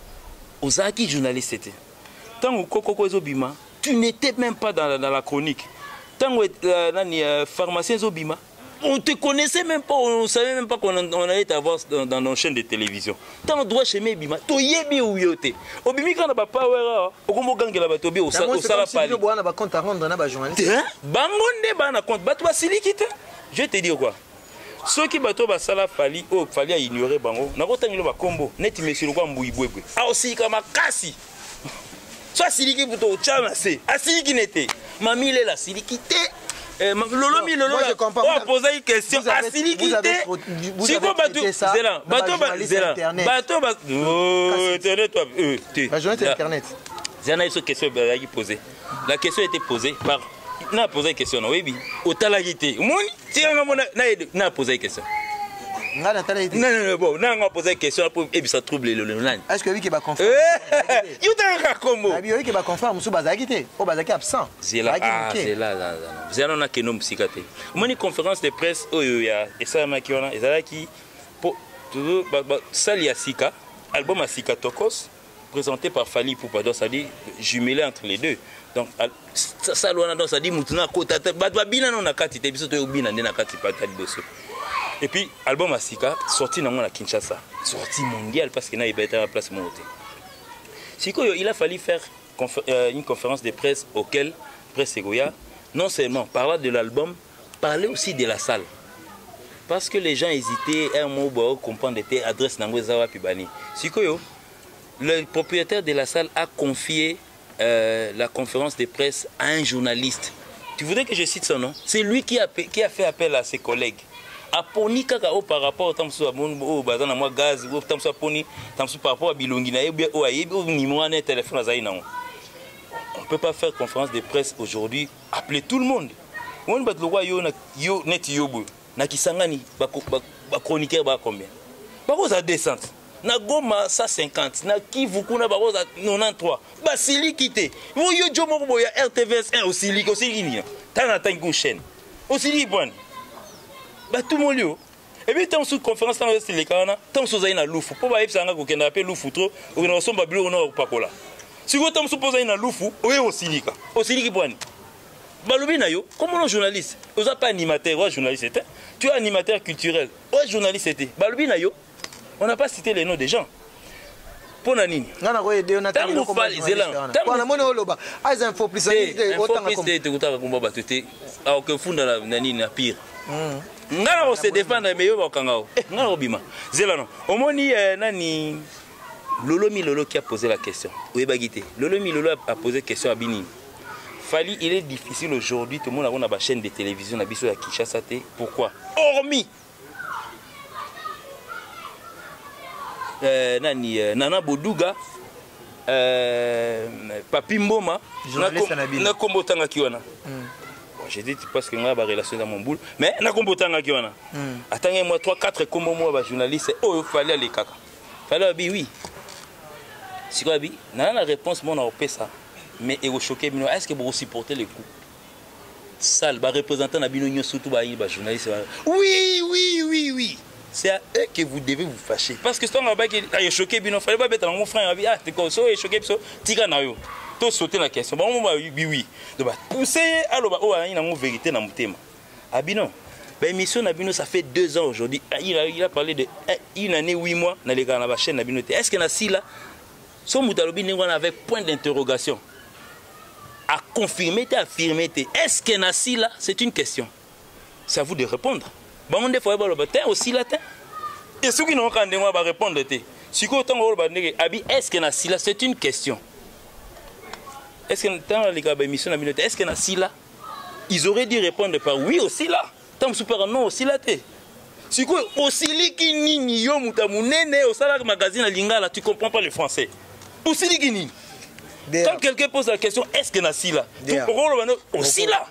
Ozaki journaliste était. Tant que Coco Zobima, tu n'étais même pas dans la, dans la chronique. Tant que euh, pharmacien Zobima, on ne te connaissait même pas, on ne savait même pas qu'on on allait t'avoir dans, dans nos chaînes de télévision. Tant que droit chez Mebima, tu y es bien ou yoté. Obimi quand on n'a pas power, au Gombo gang la batobi au Sala Pali. Compte à rendre dans la journaliste. Bangonde bana compte, batwa silikite. Je te dis quoi. Ceux qui bateau basala Fally, oh Fally a ignoré bango. Na kota ngilo ba combo, neti monsieur kwa mbuyibwebwe. A aussi kama kasi. Soit siliki buto chama se. Asiliki nete. Mami le la silikite. Eh, Lolo mi Lolo. Je comprends. On a posé une question. Asiliki te. Si quoi bateau Zélan, bateau Zélan. Bateau bateau. Oh, internet toi. Euh, tu. La journée internet. Zélan une question qui posée. La question a été posée par n'a posé une question oui bi otalagité mon ti nga mona na posé une question nga na talagité non non bon na nga posé une question pour et puis ça trouble le nani est-ce que oui qui va confirmer you tanga kombo abi oui qui va confirmer musu bazakité o bazaki absent zela ah zela zela na keno musikate moni conférence de presse oyo ya esa makiona ezala ki pour toujours sali ya sika album Asika Tokos présenté par Fally Ipupa, donc ça dit jumelé entre les deux. Donc ça loin donc ça dit mutuna kota batwa bina non nakati te biso to bina ne nakati pata liboso. Et puis album Asika sorti na na Kinshasa, sorti mondial parce que na ibeta la place monté. Siko il a fallu faire euh, une conférence de presse auquel presse Goya non seulement parler de l'album, parler aussi de la salle. Parce que les gens hésitaient un mot pour comprendre était adresse nango zawa pibani. Siko yo le propriétaire de la salle a confié euh, la conférence de presse à un journaliste. Tu voudrais que je cite son nom? C'est lui qui a, qui a fait appel à ses collègues. A poni kaka o par rapport au bazan moi gaz ou tamso poni tamso par rapport à bilongi na yebi o ayebi o numéro na téléphone za ina. On peut pas faire conférence de presse aujourd'hui, appeler tout le monde. On bat le roi yo na yo net yobu na kisangani ba ba chroniqueur ba combien? Ba za descente. Na Goma cent cinquante, na Kivu kuna baroza quatre-vingt-treize. Ba sili kité. Wo yo jomo bo ya R T V S un aussi li aussi ni. Tana tangu chaîne. Aussi li bon. Ba tout mon lieu. Et puis tant sous conférence dans le Kana, tant sous na lufu. Po ba yebsanga ko kenda appel lufu trop, o na somba bilo na pakola. Si vous tant sous poser na lufu, o yo aussi li ka. Aussi li ki bon. Ba lobi na yo, comme un journaliste. Vous a pas animateur, ou journaliste était. Tu es animateur culturel. Ou journaliste était. Ba lobi na yo. On n'a pas cité les noms des gens. Pour Nanini. Non, non, oui, on a dit que pas les élans. Pour la monnaie au loba. Ah, ils info plus. Info plus de tout à combat battu. Alors que fond dans la Nanini na pire. Ngala on se défendre mais yo bakangao. Ngala obima. Zelano. Omoni nani Lolo Mi Lolo qui a posé la question. Oui bagité. Lolo Mi Lolo a posé question à Bini. Fally, il est difficile aujourd'hui tout le monde a une chaîne de télévision na biso ya Kinshasa té. Pourquoi? Hormis Euh, nani euh, Nana Boduga euh, Papi Mboma na kombo tanga kiwana mm. Bon, j'ai dit parce que on a ba relation dans mon boule mais na kombo tanga kiwana mm. Attendez moi trois quatre kombo moi ba journaliste oh fallait les kaka fallait bi oui si quoi bi na la réponse mon on ça mais et au choqué bino est-ce que vous supportez les coups sale ba représentant na bino nyo surtout ba ba journaliste oui oui oui oui. C'est à eux que vous devez vous fâcher. Parce que si on a choqué, il ne fallait pas mettre mon frère. Ah, tu es choqué, tu es choqué. Tu sauter la question. Oui, oui. Donc, pousser à la vérité dans mon thème. Ah, non. L'émission Nabino, ça fait deux ans aujourd'hui. Il a, il a parlé de une année, huit mois dans les la chaîne Nabino. Est-ce qu'il y a si là, son Moutalobi avec point d'interrogation à confirmer, à affirmer. Est-ce qu'il y a si là? C'est une question. C'est à vous de répondre. Bon, des fois, aussi latin. Et ceux qui n'ont pas répondre, si vous avez est-ce qu'il y a si là? C'est une question. Est-ce qu'il y a les émissions est-ce qu'il y a si là? Ils auraient dû répondre par oui aussi là. Tant super non aussi là. Si vous aussi li qui ni yo mutamunene au salaire magazine à Lingala, tu comprends pas le français. Aussi li qui ni. Quand quelqu'un pose la question, est-ce que Nassi là aussi là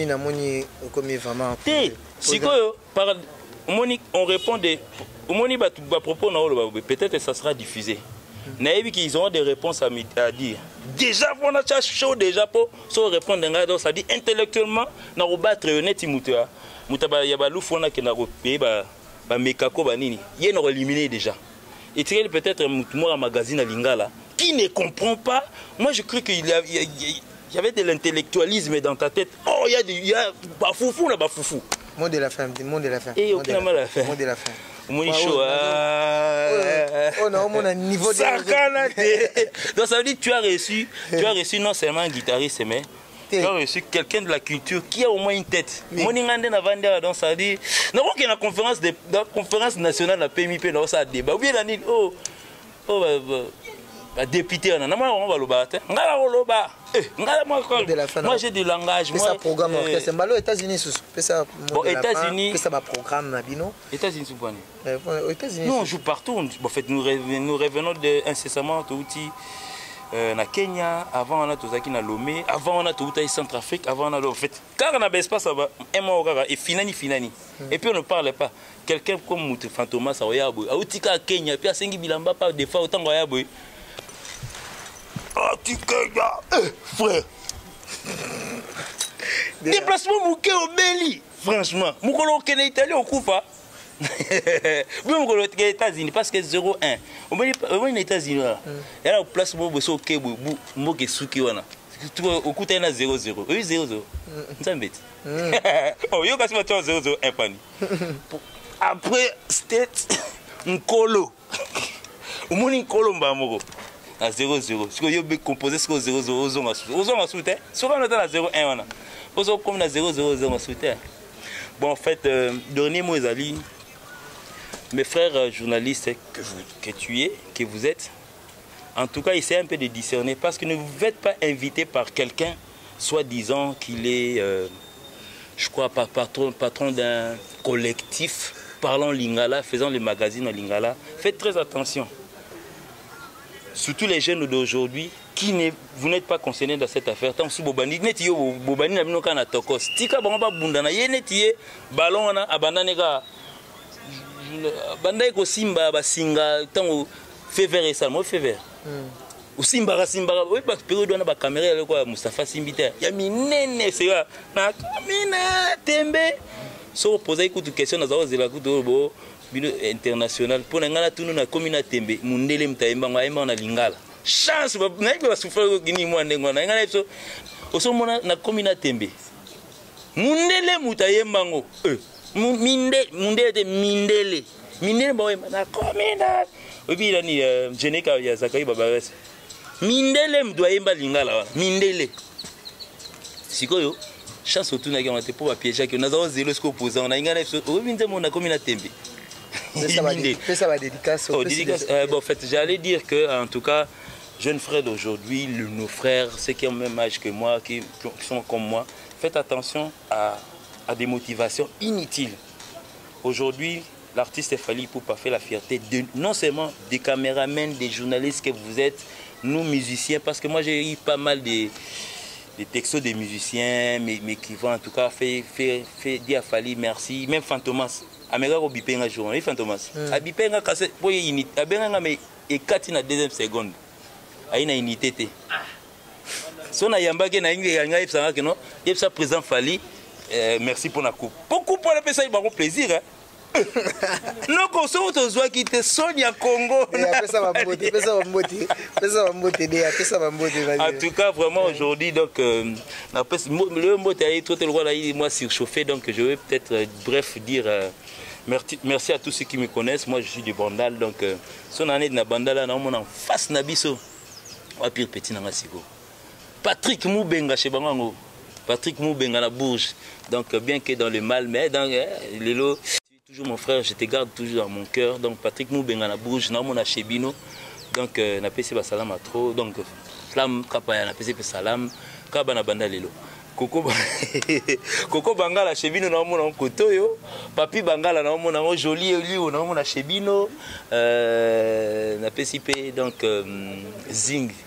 on répond des propos, peut-être que ça sera diffusé. Naïvi qu'ils auront des réponses à dire. Déjà, on a chaud déjà pour répondre. Donc ça dit intellectuellement, na robattre honnête mutua. Mutaba yabalou fona que na repé ba ba mekako ba nini. Yé n'a éliminé déjà. Et tu peut-être moi un magazine à Lingala qui ne comprend pas. Moi je crois qu'il y a il y avait de l'intellectualisme dans ta tête. Oh il y a du il y a ba foufou là ba foufou. Mot de la fin, mot de la fin. Et aucun mal à faire. Mot de la fin. Mon chaud. Oh non, mon niveau de. Donc ça veut dire que tu as reçu, tu as reçu non seulement un guitariste, mais tu as reçu quelqu'un de la culture qui a au moins une tête. Mon ingandé n'a vendu donc ça dit. Non qu'il y a la conférence de la conférence nationale de la P M I P dans ça débat. Ou bien la nid oh oh bah député on a on va le battre. Ngala le battre. Moi j'ai du langage. Moi, ça programme orchestre. Malo États-Unis sous. Ça. Bon États-Unis. Ça va programme Nabino. États-Unis sous quoi? Aux États-Unis. Nous on joue partout. En fait nous nous revenons de incessamment tout outil. Na Kenya, avant on a tout ça qui na Lomé, avant on a tout ça Centrafrique, avant on a en fait. Car on a baisse pas ça va. Un mois au Gaga et finani finani. Et puis on ne parle pas. Quelqu'un comme Mouté Fantomas à Oyabo, à Outika Kenya, puis à Sengi Bilamba pas des fois autant Oyabo. Ah, tu Kenya, frère. Déplacement Mouké au Beli, franchement. Moukolo au Kenya, Italie, au Koufa. Oui, Moukolo aux États-Unis, parce que zéro un. On va aux États-Unis. Il y a un placement au Kébou, Mouké Souki. Au coup, il y a zéro zéro. Oui, zéro zéro. Ça me bête. Oh, il y a un zéro zéro un pani. Après, c'était un colo. Au moins, un colo, Mbamoro. À zéro zéro. Ce que vous avez composé, c'est que zéro zéro, vous avez soutenu. Souvent, on est à zéro un. Vous avez comme zéro zéro, vous avez soutenu. Bon, en fait, euh, dernier mot, Ali, mes frères journalistes que, vous, que tu es, que vous êtes, en tout cas, essayez un peu de discerner parce que ne vous êtes pas invité par quelqu'un, soi-disant qu'il est, euh, je crois, patron, patron d'un collectif, parlant lingala, faisant les magazines en lingala. Faites très attention. Surtout les jeunes d'aujourd'hui, qui ne, vous n'êtes pas concernés dans cette affaire. Tant que Bobani, n'êtes pas Bobani, n'a pas de tokos. Tika Bamba Bundana, y n'êtes ballon na abananega, bandai ko simba basinga, tant au fait vert et ça, moi fait vert. Au simba simba, oui parce que période on a ba caméra avec quoi Moustapha Simbita. Y a minene c'est là, na mina tembe. So poser écoute question dans la zela kuto bo. International pour ngala tunu na komina tembe mundele mtaimba ngaimba na lingala chance ba naibe ba souffrir gini mo ndengo na ngala so oso mona na komina tembe mundele mutayemba ngo eh minde mundele de mindele mindele ba na komina obi la ni jeneka ya zakai baba mindele mdoyemba lingala wala mindele sikoyo chance otuna ki on te pour piéger que nous avons zéro ce opposant na ngala so obi ndemo na komina tembe. Ça va, ça va dédicace. Oh, dédicace. Euh, bon, en fait, j'allais dire que, en tout cas, jeunes frères d'aujourd'hui, nos frères, ceux qui ont le même âge que moi, qui, qui sont comme moi, faites attention à, à des motivations inutiles. Aujourd'hui, l'artiste Fally Ipupa fait la fierté de, non seulement des caméramans, des journalistes que vous êtes, nous musiciens, parce que moi j'ai eu pas mal de, de textos des musiciens, mais, mais qui vont en tout cas faire, faire, faire dire à Fally merci, même Fantomas. Américain au bipenga jour, il Fantomas. A bipenga casse pour y unité. A benga mais et quatre na deuxième seconde. A une unité té. Son a yamba que na ingi yanga ipsanga que non. Ipsa présent Fally. Merci pour la coupe. Beaucoup pour la personne, il va plaisir. Non, qu'on soit aux oies qui te Sonia Congo. En tout cas, vraiment aujourd'hui, donc, euh, le mot est trop le moi surchauffé, donc je vais peut-être, euh, bref, dire euh, merci, merci à tous ceux qui me connaissent. Moi, je suis du Bandal, donc, euh, son année de la Bandala, on est en face Nabiso. On va pire petit Nangasiko. Patrick Moubenga chez Bangango. Patrick Moubenga la Bourge. Donc, bien que dans le mal, mais dans euh, les lots. Toujours mon frère, je te garde toujours dans mon cœur. Donc Patrick Moubenga na Bourge, na mona Chebino. Donc na pesi ba salam à trop. Donc flam kapaya na pesi pe salam, kaba na banda lelo. Koko Koko Bangala Chebino na mona koto yo. Papi Bangala na mona joli liu na mona Chebino. Euh na pesi pe donc euh, Zing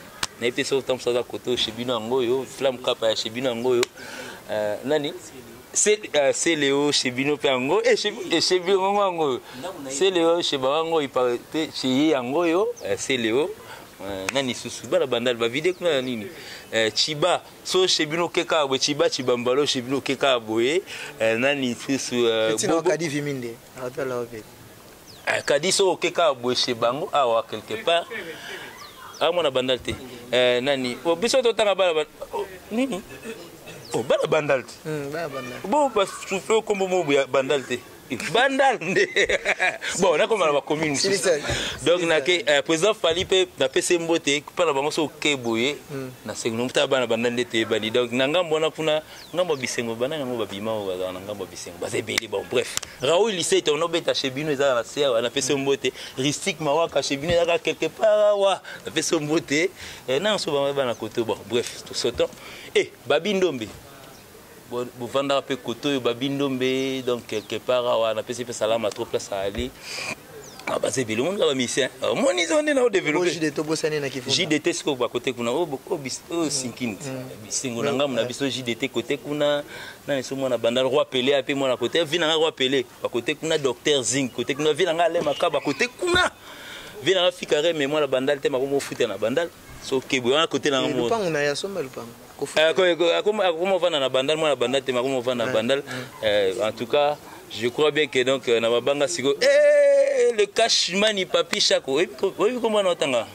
na été sur temps ça côté chez Bino Ngoyo flamme capa chez Bino Ngoyo nani c'est c'est Léo chez Bino Pango et chez chez Bino Ngoyo c'est Léo chez Bango il parle chez Ngoyo c'est Léo nani susu bala bandal ba vidéo kuna nini Chiba so chez Bino Keka bo Chiba Chibambalo chez Bino Keka boye nani susu petit na Kadi Viminde rappelle la vie Kadi so Keka bo chez Bango awa quelque part ah mon bandal te nani o biso to tanga bala nini oh bala bandal te bala bandal bon ba souffle comme mo bandal te bandal bon on a comme la commune donc na ke président Fali pe na pese mbote pa na bango so keboye na sekono mta bana bandal te bali donc na ngambo na kuna ngambo bisengo bana ngambo babima o na ngambo bisengo ba zebeli bon bref Raoul lycée to no beta chez Bino za na sia na pese mbote ristique mawaka chez Bino za quelque part wa na pese mbote na so bana koto bon bref tout ce temps et babi ndombe vous vendez un peu côté babindombe donc quelque part on a passé ça là ma trop place à aller ah bah c'est bien le monde là mission mon ils ont est là développer J D T bosane na kifu J D T ce ko côté kuna oh oh oh sinkin bisingo nanga mona biso J D T côté kuna na neso mona bandal roi Pelé ape mona côté vinanga roi Pelé à côté kuna docteur Zing côté kuna vinanga le makaba côté kuna vinanga fikare mais moi la bandal te makomo futa na bandal so kebo à côté na mo pas on a ya somba le pas comment on va dans bandal moi la bandal te comment on va dans bandal en tout cas je crois bien que donc na babanga siko eh le cashman papi chako oui comment on entend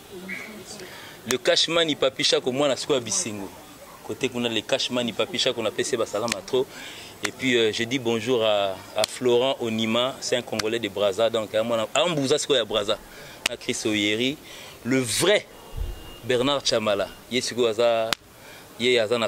le cashman papi chako moi na siko bisingo côté qu'on a le cashman papi chako on a passé basalama trop et puis euh, je dis bonjour à, à Florent Onima c'est un Congolais de Brazza donc à moi à Mbouza siko ya Brazza na Chris Oyeri le vrai Bernard Chamala yesiko aza il a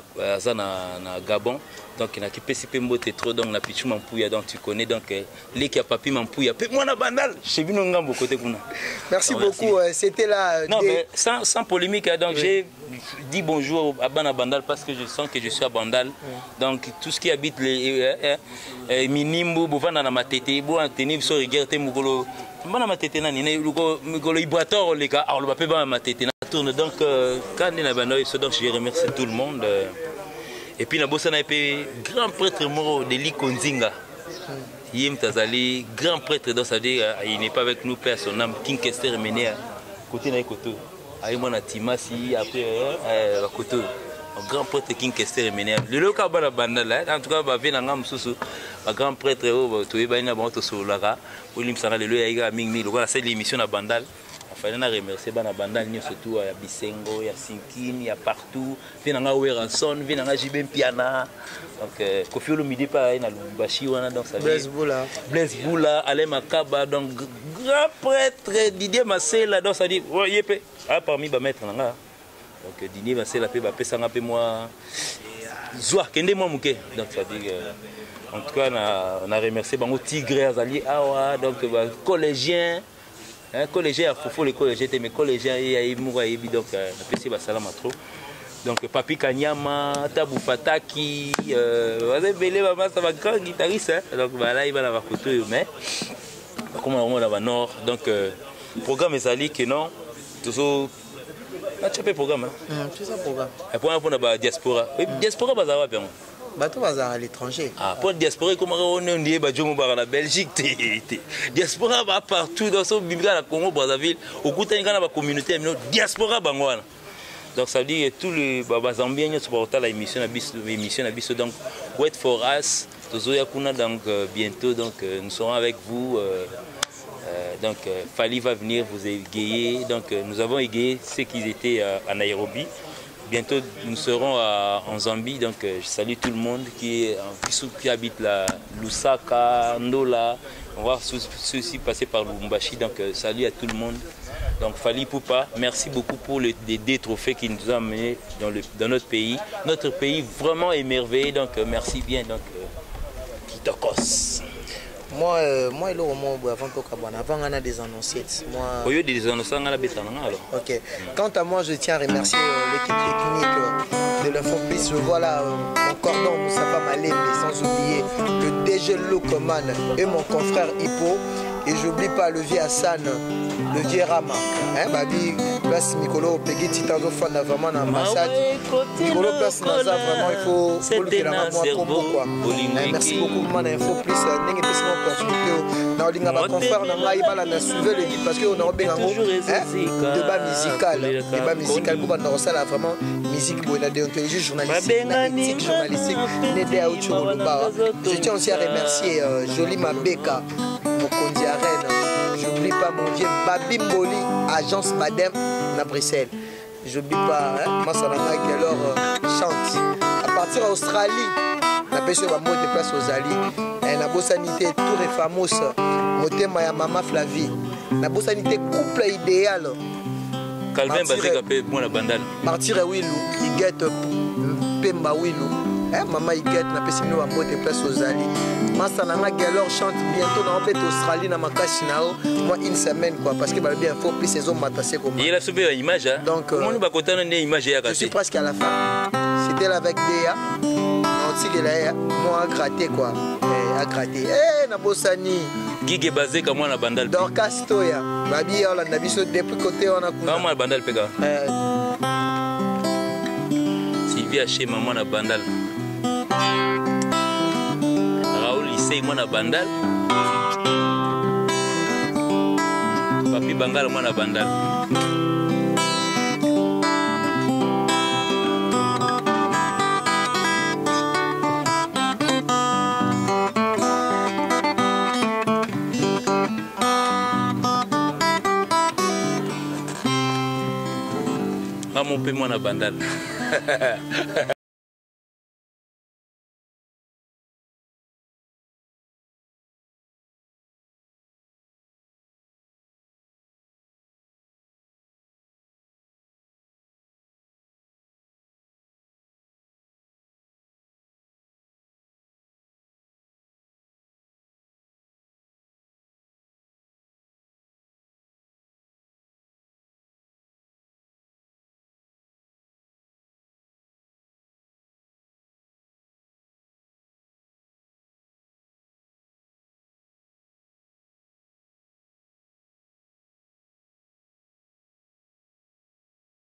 na Gabon donc il a qui pesi mbote trop donc na pichu mampouya donc tu connais donc les qui a papi mampouya pe moi na bandal chez Bino ngambo côté kuna. Merci beaucoup c'était là non mais sans sans polémique donc oui. J'ai dit bonjour à Bana Bandal parce que je sens que je suis à Bandal oui. Donc tout ce qui habite les minimbo bovanda na matete bo anteni so regarder mugolo bana matete na ni mugolo ibrator les gars alors le pape ba matete na tourne donc quand il a banoy donc je remercie tout le monde et puis na bossa na pe grand prêtre moro de Likonzinga Yim Tazali grand prêtre donc ça dit il n'est pas avec nous père son âme King Kester mené côté na koto ayi mona timasi après à côté grand prêtre King Kester mené le local bana bandala en tout cas ba vena ngam susu ba grand prêtre o to ba ina ba to solara olim sanga le lo ya mingi lo la c'est l'émission na bandal. Il faut remercier bana bandal surtout à Bisengo, ya Sinkin, ya partout. Venanga Weranson, venanga Jibem Piana. Donc Kofi Olomide pareil na Lubumbashi wana donc ça Blaise Boula. Blaise Boula, Alain Makaba donc grand prêtre Didier Massela donc ça dit yepe ah parmi ba maître nanga. Donc Didier Massela pe ba pesanga pe moi Zoa kende moi muke donc ça dit en tout cas on a remercié bango Tigre Azali awa donc collégien un collégien à Fofo les collégiens mais collégiens il y a eu moura et donc on peut se basalama trop donc Papi Kanyama Tabou Fataki euh vous belé maman ça va grand guitariste donc voilà il va la photo mais comme on va nord donc programme ezali que non toujours na chapé programme hein c'est ça programme et pour pour la diaspora diaspora bazawa bien bateau bazar à l'étranger. Ah, pour diaspora, comme on est à la Belgique, diaspora va partout dans son biblique à la Congo, Brazzaville, au côté de la communauté, diaspora bangwana. Donc ça veut dire que tous les Zambiens supportent la émission, l'émission donc wait for us, donc bientôt donc nous serons avec vous. Donc Fali va venir vous égayer. Donc nous avons égayé ceux qui étaient à Nairobi. Bientôt, nous serons à, en Zambie, donc euh, je salue tout le monde qui, est, qui, qui habite la Lusaka, Ndola. On va ceux-ci passer par Lubumbashi, donc euh, salut à tout le monde. Donc Fali Poupa, merci beaucoup pour les des trophées qui nous ont amenés dans, le, dans notre pays. Notre pays vraiment émerveillé, donc euh, merci bien. Donc, euh, Kitokos. Moi, euh, moi, il est avant tout avant on a des annoncés. Moi. Oui, des annoncés on a alors. Ok. Quant à moi, je tiens à remercier euh, l'équipe technique euh, de l'Infoplice. Je vois là euh, mon cordon Moussafa Malé, mais sans oublier le D G Lookman et mon confrère Hippo. Et j'oublie pas le vieux Hassan, le vieux Rama. Hein, babi, place Mikolo, Peggy Titano, fan vraiment dans massage. Mikolo, place Naza, vraiment, il faut le faire moi pour pourquoi. Merci beaucoup, man, info plus, n'ayez pas cette opportunité. Dans les gars, confrère, on a pas la suivre le guide parce qu'on a bien un débat musical. Débat musical, pour nous ressentir vraiment musique, pour la déontologie journalistique, éthique journalistique, n'aider à autre chose. Je tiens aussi à remercier Jolie Mabeka. Mokondi Arène, j'oublie pas mon vieux Babi Mboli, agence Madame à Bruxelles. J'oublie pas, hein, moi ça n'a pas qui alors euh, chante. À partir d'Australie, on a besoin de mot de place aux alliés. La beau sanité, tout est fameux. Moté Maya Mama Flavie. La beau sanité, couple idéal. Calvin Bazeka, moi la bandale. Martyr Willou, Iguette Pemba Willou. Eh, maman Iguette, n'a pas signé un mot de place aux alliés. Massananga Galor chante bientôt dans l'Australie, dans ma Kashinao. Moi, une semaine, quoi, parce que bien faut plus saison matassé comme il a sauvé une image. Donc, comment nous va une image? Je suis presque à la fin. C'était là avec Déa. On dit que là, moi, à gratter, quoi. À gratter. Eh, Nabosani. Gigi basé comme moi, la bandale. Dans Castoya. Babi, on a vu depuis côté, on a. Comment la bandale, Pega? Sylvia chez maman, la bandale. C'est moi la bandale. Papi Bangal moi la bandale. Maman paie moi la bandale.